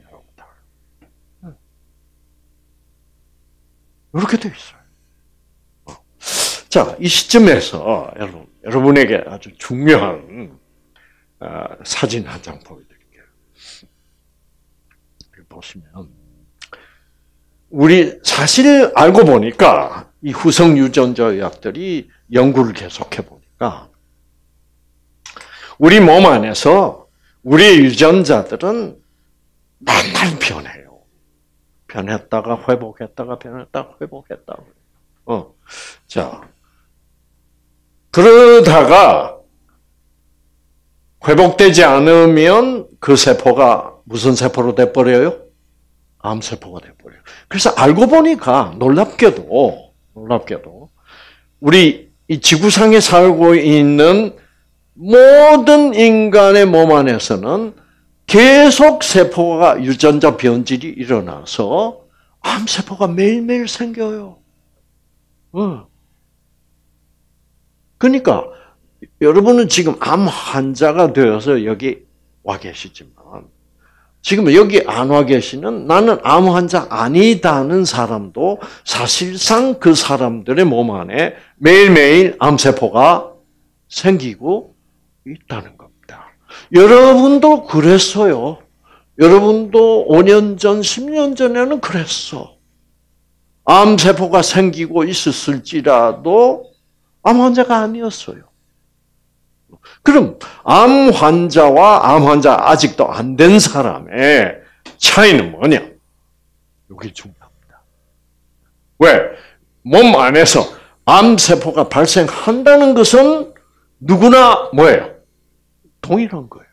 이렇게 되어 있어요. 자, 이 시점에서 여러분, 여러분에게 아주 중요한 사진 한 장 보여드릴게요. 보시면 우리 사실 알고 보니까 이 후성 유전자 의학들이 연구를 계속해 보니까 우리 몸 안에서 우리 유전자들은 맨날 변해요. 변했다가 회복했다가 변했다가 회복했다가. 어, 자, 그러다가 회복되지 않으면 그 세포가 무슨 세포로 돼버려요? 암세포가 돼버려요. 그래서 알고 보니까 놀랍게도, 놀랍게도, 우리 이 지구상에 살고 있는 모든 인간의 몸 안에서는 계속 세포가 유전자 변질이 일어나서 암세포가 매일매일 생겨요. 어. 그러니까 여러분은 지금 암 환자가 되어서 여기 와 계시지만 지금 여기 안 와 계시는 나는 암 환자 아니다는 사람도 사실상 그 사람들의 몸 안에 매일매일 암세포가 생기고 있다는 겁니다. 여러분도 그랬어요. 여러분도 오 년 전, 십 년 전에는 그랬어. 암세포가 생기고 있었을지라도 암 환자가 아니었어요. 그럼 암 환자와 암 환자 아직도 안 된 사람의 차이는 뭐냐? 이게 중요합니다. 왜? 몸 안에서 암세포가 발생한다는 것은 누구나 뭐예요? 동일한 거예요.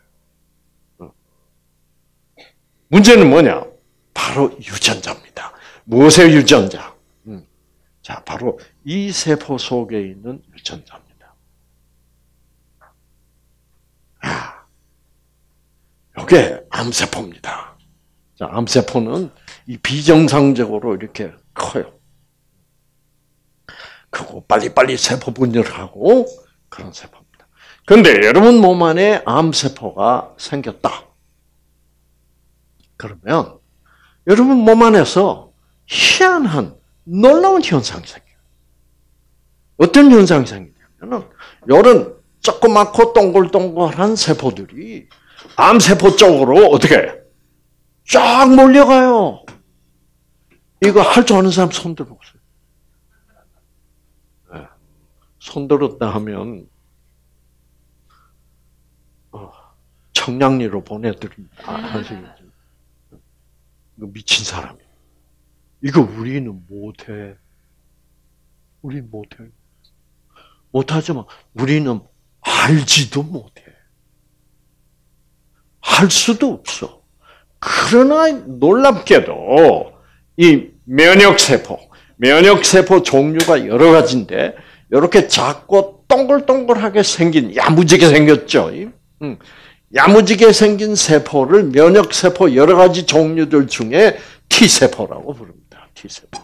문제는 뭐냐? 바로 유전자입니다. 무엇의 유전자? 자, 바로 이 세포 속에 있는 유전자입니다. 아, 이게 암세포입니다. 자, 암세포는 이 비정상적으로 이렇게 커요. 크고 빨리빨리 세포 분열하고 그런 세포입니다. 그런데 여러분 몸 안에 암세포가 생겼다. 그러면 여러분 몸 안에서 희한한 놀라운 현상이 생겨요. 어떤 현상이 생기냐면 이런 조그맣고 동글동글한 세포들이 암세포 쪽으로 어떻게 쫙 몰려가요. 이거 할 줄 아는 사람 손 들어보세요. 네. 손 들었다 하면 청량리로 보내드립니다. 하시겠죠. 이거 미친 사람이에요. 이거 우리는 못해. 우리 못해. 못하지만 우리는 알지도 못해. 할 수도 없어. 그러나 놀랍게도 이 면역세포, 면역세포 종류가 여러 가지인데 이렇게 작고 동글동글하게 생긴, 야무지게 생겼죠. 야무지게 생긴 세포를 면역세포 여러 가지 종류들 중에 T세포라고 부릅니다. T세포.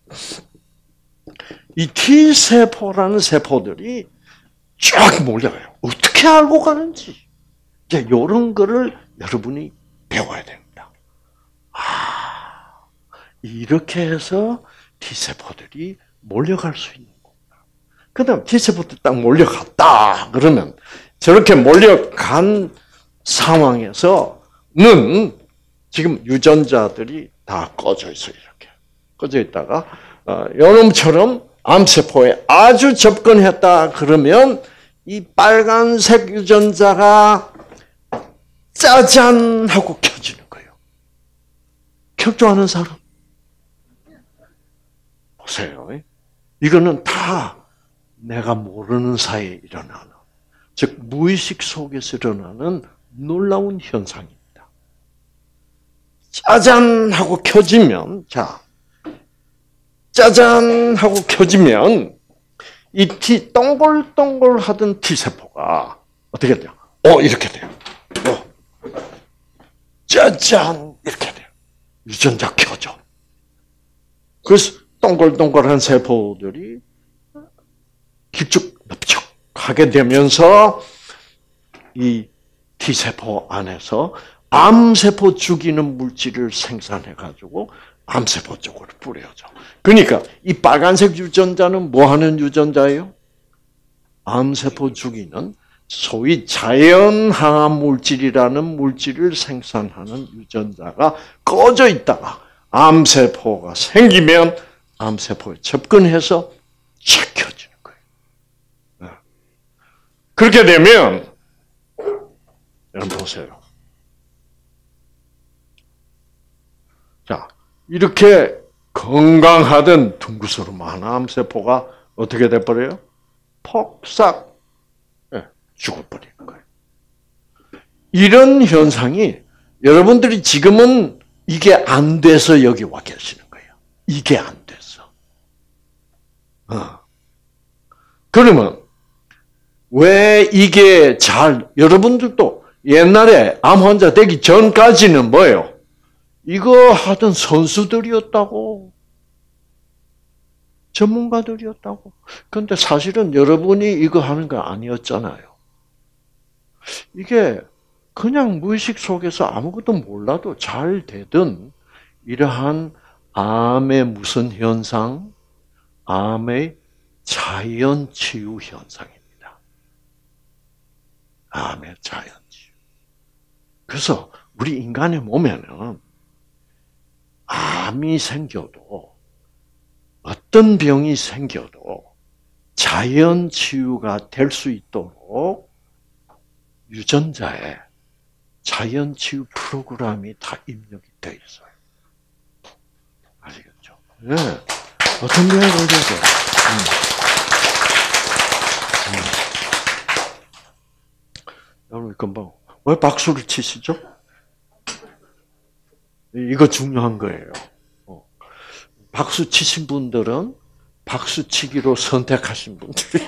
이 T세포라는 세포들이 쫙 몰려가요. 어떻게 알고 가는지. 이제 이런 거를 여러분이 배워야 됩니다. 아, 이렇게 해서 T세포들이 몰려갈 수 있는 겁니다. 그 다음 T세포들이 딱 몰려갔다. 그러면 저렇게 몰려간 상황에서는 지금 유전자들이 다 꺼져 있어요. 이렇게 꺼져 있다가 어, 요놈처럼 암세포에 아주 접근했다 그러면 이 빨간색 유전자가 짜잔 하고 켜지는 거예요. 켤 줄 아는 사람? 보세요. 이거는 다 내가 모르는 사이에 일어나는, 즉 무의식 속에서 일어나는 놀라운 현상입니다. 짜잔 하고 켜지면, 자, 짜잔 하고 켜지면 이 T, 동글동글하던 T세포가 어떻게 돼요? 어, 이렇게 돼요. 어. 짜잔! 이렇게 돼요. 유전자 켜져. 그래서 동글동글한 세포들이 길쭉넓적하게 되면서 이 T세포 안에서 암세포 죽이는 물질을 생산해가지고 암세포 쪽으로 뿌려져. 그러니까 이 빨간색 유전자는 뭐 하는 유전자예요? 암세포 죽이는 소위 자연항암 물질이라는 물질을 생산하는 유전자가 꺼져 있다가 암세포가 생기면 암세포에 접근해서 착 켜지는 거예요. 그렇게 되면 여러분 보세요. 자, 이렇게 건강하던 둥그스름한 암세포가 어떻게 돼버려요? 폭삭 죽어버리는 거예요. 이런 현상이 여러분들이 지금은 이게 안 돼서 여기 와 계시는 거예요. 이게 안 돼서. 어. 그러면 왜 이게 잘, 여러분들도 옛날에 암 환자 되기 전까지는 뭐예요? 이거 하던 선수들이었다고. 전문가들이었다고. 그런데 사실은 여러분이 이거 하는 거 아니었잖아요. 이게 그냥 무의식 속에서 아무것도 몰라도 잘 되던 이러한 암의 무슨 현상? 암의 자연 치유 현상입니다. 암의 자연 치유. 그래서 우리 인간의 몸에는 암이 생겨도 어떤 병이 생겨도 자연 치유가 될 수 있도록 유전자에 자연 치유 프로그램이 다 입력이 되어 있어요. 아시겠죠? 네. 어떤 병에 걸려도. 음. 음. 여러분, 금방, 왜 박수를 치시죠? 이거 중요한 거예요. 박수 치신 분들은 박수 치기로 선택하신 분들이.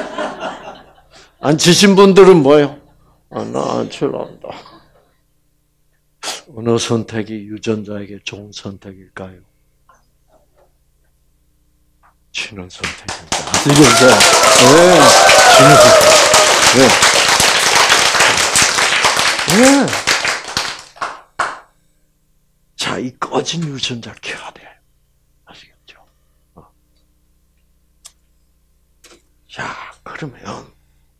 안 치신 분들은 뭐예요? 아, 나 안 칠란다. 어느 선택이 유전자에게 좋은 선택일까요? 치는 선택입니다. 유전자. 네, 치는 선택. 네. 네. 자, 이 꺼진 유전자를 켜야 돼. 아시겠죠? 어. 자, 그러면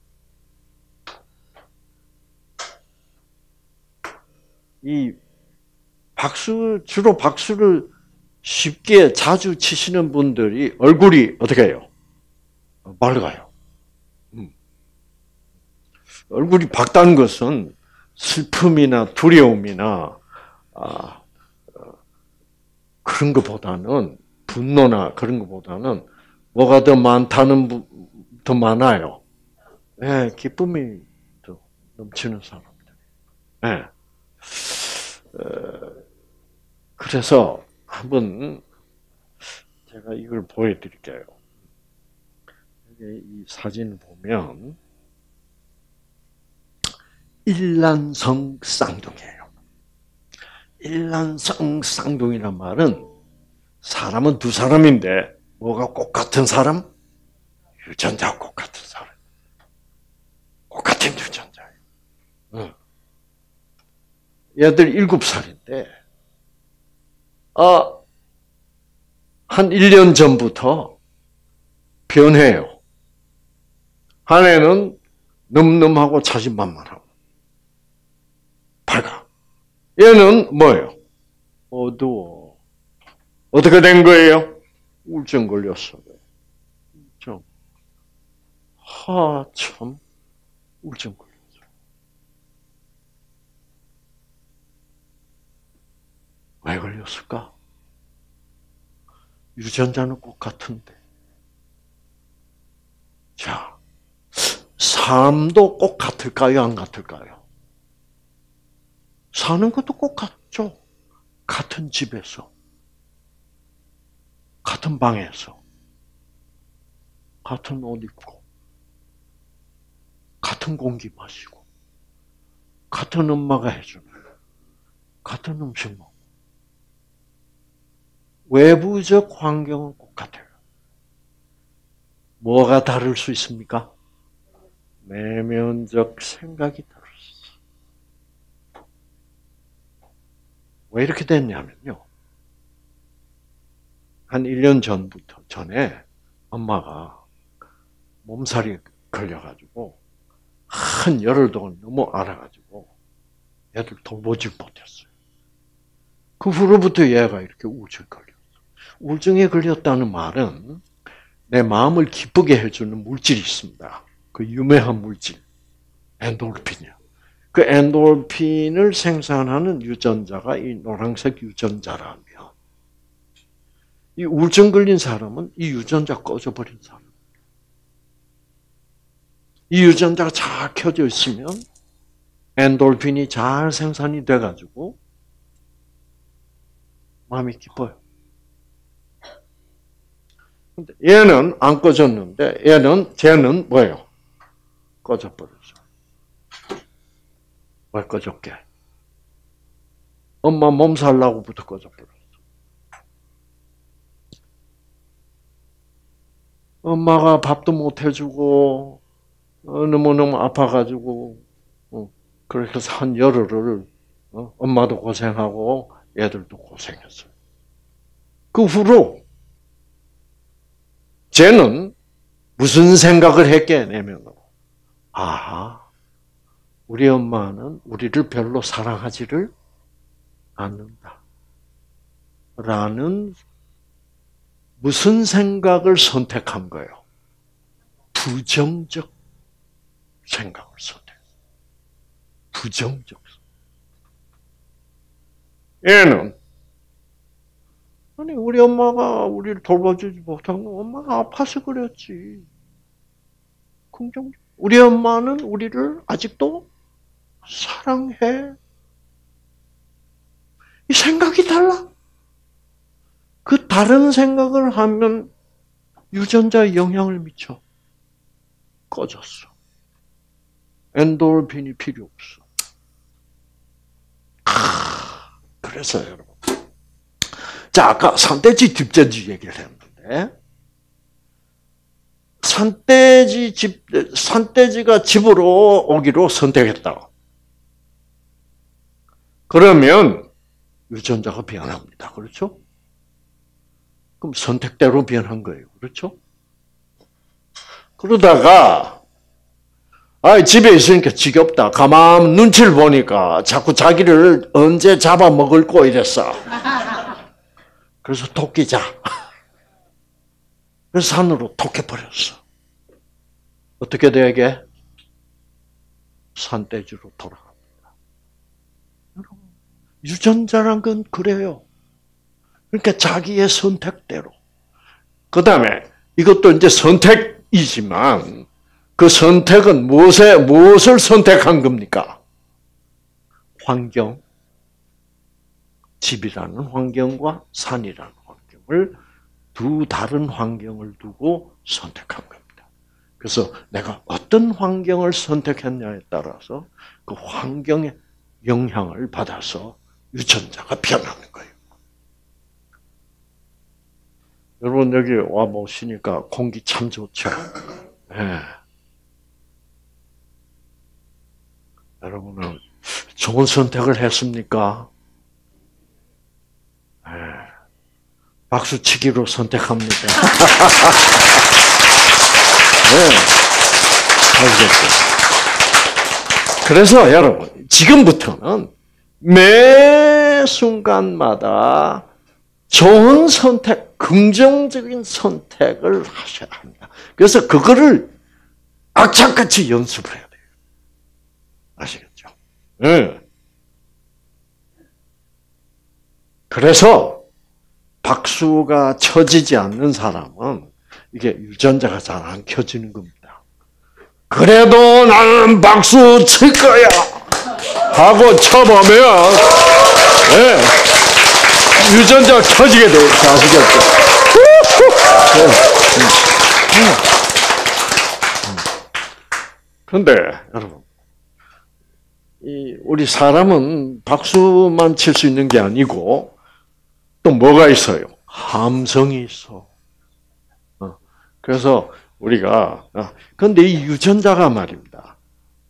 이 박수, 주로 박수를 쉽게 자주 치시는 분들이 얼굴이 어떻게 해요? 맑아요. 음. 얼굴이 밝다는 것은 슬픔이나 두려움이나 아, 그런 것보다는 분노나 그런 것보다는 뭐가 더 많다는 분, 더 많아요. 네, 기쁨이 더 넘치는 사람들. 네. 그래서 한번 제가 이걸 보여드릴게요. 이 사진을 보면 일란성 쌍둥이에요. 일란성 쌍둥이란 말은 사람은 두 사람인데 뭐가 꼭 같은 사람? 유전자가 꼭 같은 사람. 꼭 같은 유전자예요. 응. 얘들 일곱 살인데 아, 한 일 년 전부터 변해요. 한 애는 늠름하고 자신만만하고 밝아. 얘는 뭐예요? 어두워. 어떻게 된 거예요? 우울증 걸렸어요. 우울증. 하, 참. 우울증 걸렸어요. 왜 걸렸을까? 유전자는 꼭 같은데. 자, 삶도 꼭 같을까요? 안 같을까요? 사는 것도 꼭 같죠. 같은 집에서, 같은 방에서, 같은 옷 입고, 같은 공기 마시고, 같은 엄마가 해주는, 같은 음식 먹고. 외부적 환경은 꼭 같아요. 뭐가 다를 수 있습니까? 내면적 생각이 다를 수 있어요. 왜 이렇게 됐냐면요. 한 일 년 전부터, 전에 엄마가 몸살이 걸려가지고 한 열흘 동안 너무 앓아가지고 애들 돌보지 못했어요. 그 후로부터 얘가 이렇게 우울증에 걸렸어. 우울증에 걸렸다는 말은 내 마음을 기쁘게 해주는 물질이 있습니다. 그 유명한 물질, 엔도르핀이야. 그 엔도르핀을 생산하는 유전자가 이 노란색 유전자라면 이 우울증 걸린 사람은 이 유전자 꺼져버린 사람. 이 유전자가 잘 켜져 있으면 엔도르핀이 잘 생산이 돼가지고 마음이 기뻐요. 근데 얘는 안 꺼졌는데 얘는 쟤는 뭐예요? 꺼져버렸어. 왜 꺼졌게? 엄마 몸살 나고부터 꺼져버렸어. 엄마가 밥도 못 해주고 어, 너무너무 아파가지고 어, 그래서 한 열흘을 어? 엄마도 고생하고 애들도 고생했어요. 그 후로 쟤는 무슨 생각을 했겠냐면, 아, 우리 엄마는 우리를 별로 사랑하지를 않는다. 라는 무슨 생각을 선택한 거예요? 부정적 생각을 선택했어요. 부정적. 얘는 아니 우리 엄마가 우리를 돌봐주지 못한 건 엄마가 아파서 그랬지. 긍정적. 우리 엄마는 우리를 아직도 사랑해. 이 생각이 달라. 그 다른 생각을 하면 유전자에 영향을 미쳐. 꺼졌어. 엔도르핀이 필요 없어. 아, 그래서 여러분. 자, 아까 산돼지, 집돼지 얘기를 했는데, 산돼지 집, 산돼지가 집으로 오기로 선택했다. 그러면 유전자가 변합니다. 그렇죠? 그럼 선택대로 변한 거예요. 그렇죠? 그러다가, 아, 집에 있으니까 지겹다. 가만 눈치를 보니까 자꾸 자기를 언제 잡아먹을꼬 이랬어. 그래서 토끼자. 그래서 산으로 토끼버렸어. 어떻게 되게? 산돼지로 돌아갑니다. 유전자란 건 그래요. 그러니까 자기의 선택대로. 그 다음에 이것도 이제 선택이지만 그 선택은 무엇에, 무엇을 선택한 겁니까? 환경. 집이라는 환경과 산이라는 환경을 두 다른 환경을 두고 선택한 겁니다. 그래서 내가 어떤 환경을 선택했냐에 따라서 그 환경의 영향을 받아서 유전자가 변하는 거예요. 여러분 여기 와 보시니까 공기 참 좋죠. 네. 여러분은 좋은 선택을 했습니까? 네. 박수치기로 선택합니다. 네. 그래서 여러분 지금부터는 매 순간마다 좋은 선택, 긍정적인 선택을 하셔야 합니다. 그래서 그거를 악착같이 연습을 해야 돼요. 아시겠죠? 네. 그래서 박수가 쳐지지 않는 사람은 이게 유전자가 잘 안 켜지는 겁니다. 그래도 나는 박수 칠 거야 하고 쳐보면 네, 유전자가 켜지게 돼요. 아시겠죠? 그런데 여러분, 이 우리 사람은 박수만 칠 수 있는 게 아니고 또 뭐가 있어요? 함성이 있어. 어. 그래서 우리가 그런데 이 유전자가 말입니다.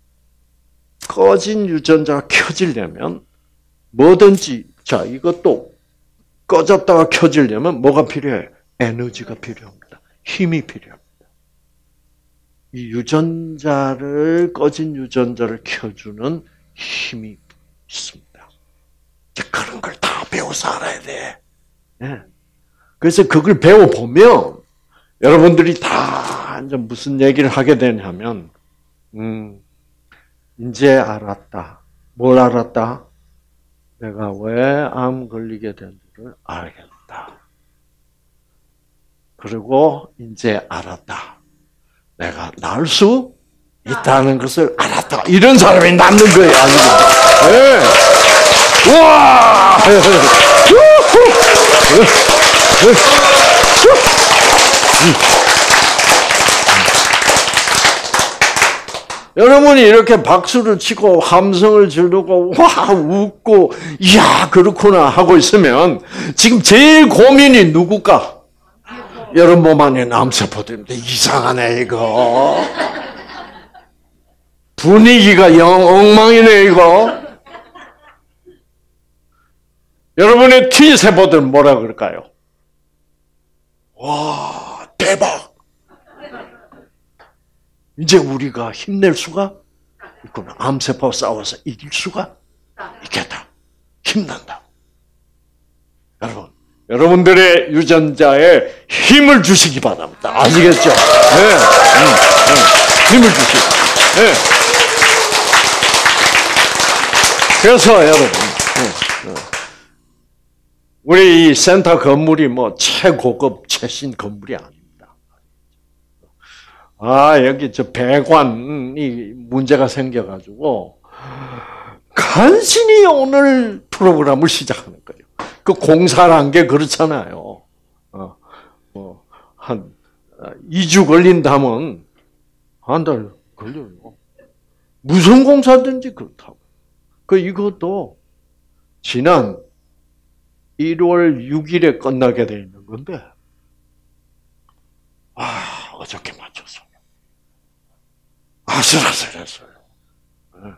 꺼진 유전자가 켜지려면 뭐든지 자 이것도 꺼졌다가 켜지려면 뭐가 필요해? 에너지가 필요합니다. 힘이 필요합니다. 이 유전자를 꺼진 유전자를 켜주는 힘이 있습니다. 그런 걸 다 배워서 알아야 돼. 네. 그래서 그걸 배워보면 여러분들이 다 이제 무슨 얘기를 하게 되냐면 음, 이제 알았다. 뭘 알았다? 내가 왜 암 걸리게 된 줄을 알겠다. 그리고 이제 알았다. 내가 나을 수 있다는 것을 알았다. 이런 사람이 남는 거예요. 아니죠? 네. 우와! 여러분이 이렇게 박수를 치고 함성을 지르고 와 웃고 이야 그렇구나 하고 있으면 지금 제일 고민이 누굴까? 여러분 몸 안에 암세포들인데 이상하네 이거. 분위기가 영 엉망이네, 이거. 여러분의 T세포들 뭐라 그럴까요? 와, 대박! 이제 우리가 힘낼 수가 있구나. 암세포 싸워서 이길 수가 있겠다. 힘난다. 여러분, 여러분들의 유전자에 힘을 주시기 바랍니다. 아시겠죠? 네. 음, 음. 힘을 주시기 바랍니다. 네. 그래서 여러분, 네. 우리 이 센터 건물이 뭐 최고급 최신 건물이 아닙니다. 아, 여기 저 배관이 문제가 생겨가지고 간신히 오늘 프로그램을 시작하는 거예요. 그 공사를 한 게 그렇잖아요. 어, 뭐, 한, 이 주 걸린다면, 한 달 걸려요. 무슨 공사든지 그렇다고. 그, 이것도, 지난 일월 육일에 끝나게 돼 있는 건데, 아, 어저께 맞췄어요. 아슬아슬했어요. 네.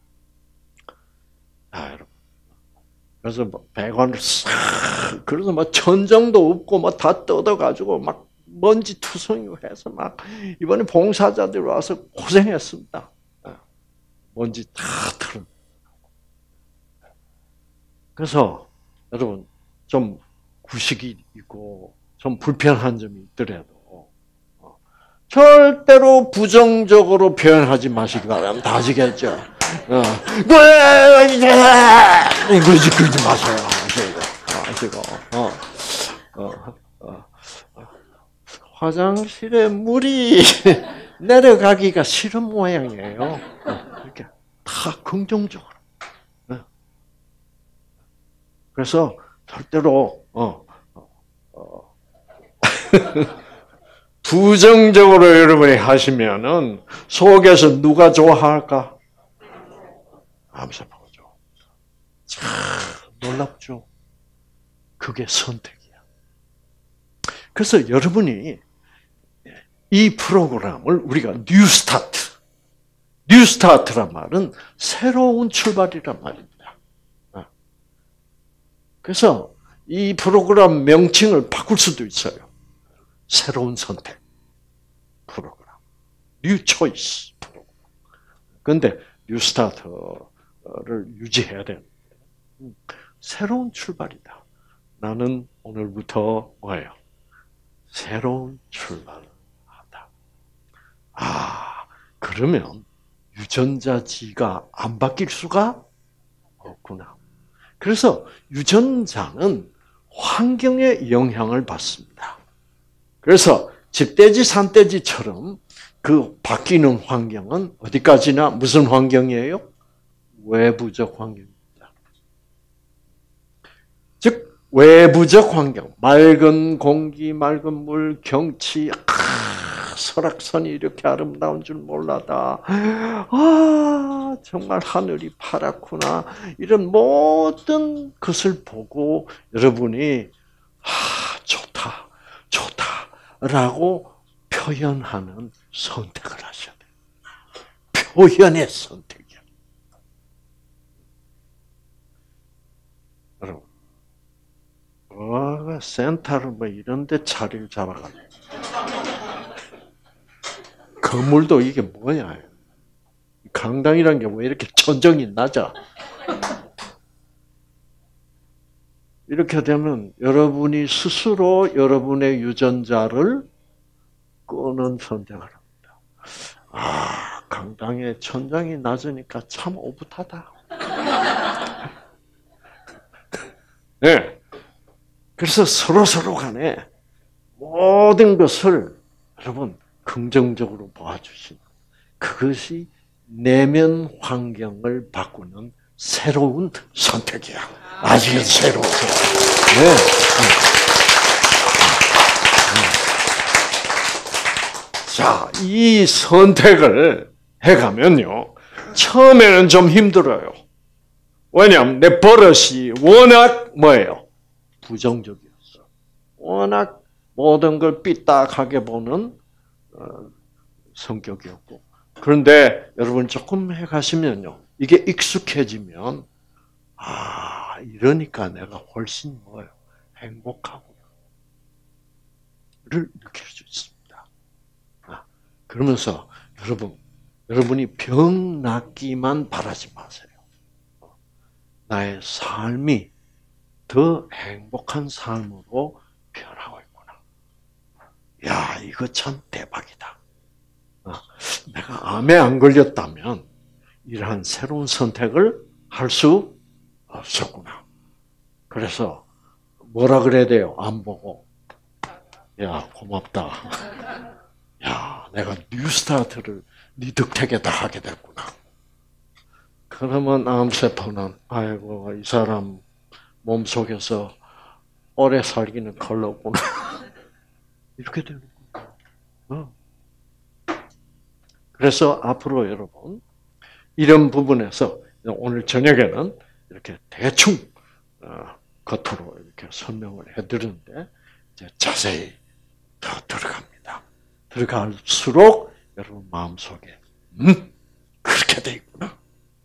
아, 여러분. 그래서 뭐 배관을 싹, 그래서 막 천정도 없고 막 다 뜯어가지고 막 먼지 투성이고 해서 막 이번에 봉사자들이 와서 고생했습니다. 먼지 다 털어. 그래서 여러분 좀 구식이 있고 좀 불편한 점이 있더라도 절대로 부정적으로 표현하지 마시기 바랍니다. 다 아시겠죠? 어. 그러지, 그러지 마세요. 아시고, 어, 어, 어, 어. 화장실에 물이 내려가기가 싫은 모양이에요. 이렇게 다 긍정적으로. 그래서 절대로, 어, 어, 부정적으로 여러분이 하시면은 속에서 누가 좋아할까? 암세포죠. 참 놀랍죠. 그게 선택이야. 그래서 여러분이 이 프로그램을 우리가 뉴스타트, 뉴스타트란 말은 새로운 출발이란 말입니다. 그래서 이 프로그램 명칭을 바꿀 수도 있어요. 새로운 선택 프로그램, 뉴 초이스 프로그램. 그런데 뉴스타트를 유지해야 되는데 새로운 출발이다. 나는 오늘부터 뭐예요? 새로운 출발을 한다. 아, 그러면 유전자지가 안 바뀔 수가 없구나. 그래서 유전자는 환경의 영향을 받습니다. 그래서 집돼지, 산돼지처럼 그 바뀌는 환경은 어디까지나 무슨 환경이에요? 외부적 환경입니다. 즉 외부적 환경, 맑은 공기, 맑은 물, 경치, 아, 설악산이 이렇게 아름다운 줄 몰라다. 아, 정말 하늘이 파랗구나. 이런 모든 것을 보고 여러분이 아, 좋다, 좋다라고 표현하는 선택을 하셔야 돼요. 표현의 선택이야. 여러분, 와, 센터를 뭐 이런 데 자리를 잡아가지고. 건물도 이게 뭐냐. 강당이란 게 왜 이렇게 천정이 낮아? 이렇게 되면 여러분이 스스로 여러분의 유전자를 끄는 선택을 합니다. 아, 강당의 천장이 낮으니까 참 오붓하다. 네. 그래서 서로서로 간에 모든 것을 여러분 긍정적으로 봐주시는 그것이 내면 환경을 바꾸는 새로운 선택이야. 아직은 새로운 선택. 네. 자, 이 선택을 해가면요. 처음에는 좀 힘들어요. 왜냐하면 내 버릇이 워낙 뭐예요? 부정적이었어. 워낙 모든 걸 삐딱하게 보는 성격이었고 그런데 여러분 조금 해가시면요. 이게 익숙해지면 아 이러니까 내가 훨씬 뭐예요? 행복하구나를 느낄 수 있습니다. 아, 그러면서 여러분, 여러분이 병 낫기만 바라지 마세요. 나의 삶이 더 행복한 삶으로 변하고 있구나. 야, 이거 참 대박이다. 내가 암에 안 걸렸다면 이러한 새로운 선택을 할 수 없었구나. 그래서 뭐라 그래야 돼요? 암 보고. 야, 고맙다. 야, 내가 뉴스타트를 네 덕택에 다 하게 됐구나. 그러면 암세포는 아이고 이 사람 몸속에서 오래 살기는 걸렸구나. 이렇게 되는 거예요. 그래서 앞으로 여러분 이런 부분에서 오늘 저녁에는 이렇게 대충 겉으로 이렇게 설명을 해드리는데 이제 자세히 더 들어갑니다. 들어갈수록 여러분 마음속에 음 그렇게 돼 있구나.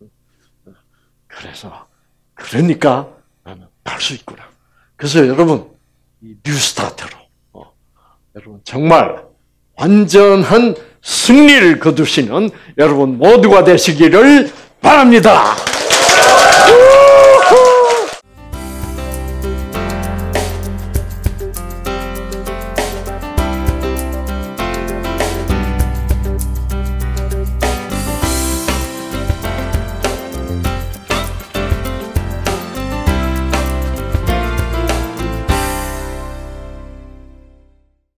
그래서 그러니까 나는 날 수 있구나. 그래서 여러분 이 뉴스타트로 어, 여러분 정말 완전한 승리를 거두시는 여러분 모두가 되시기를 바랍니다.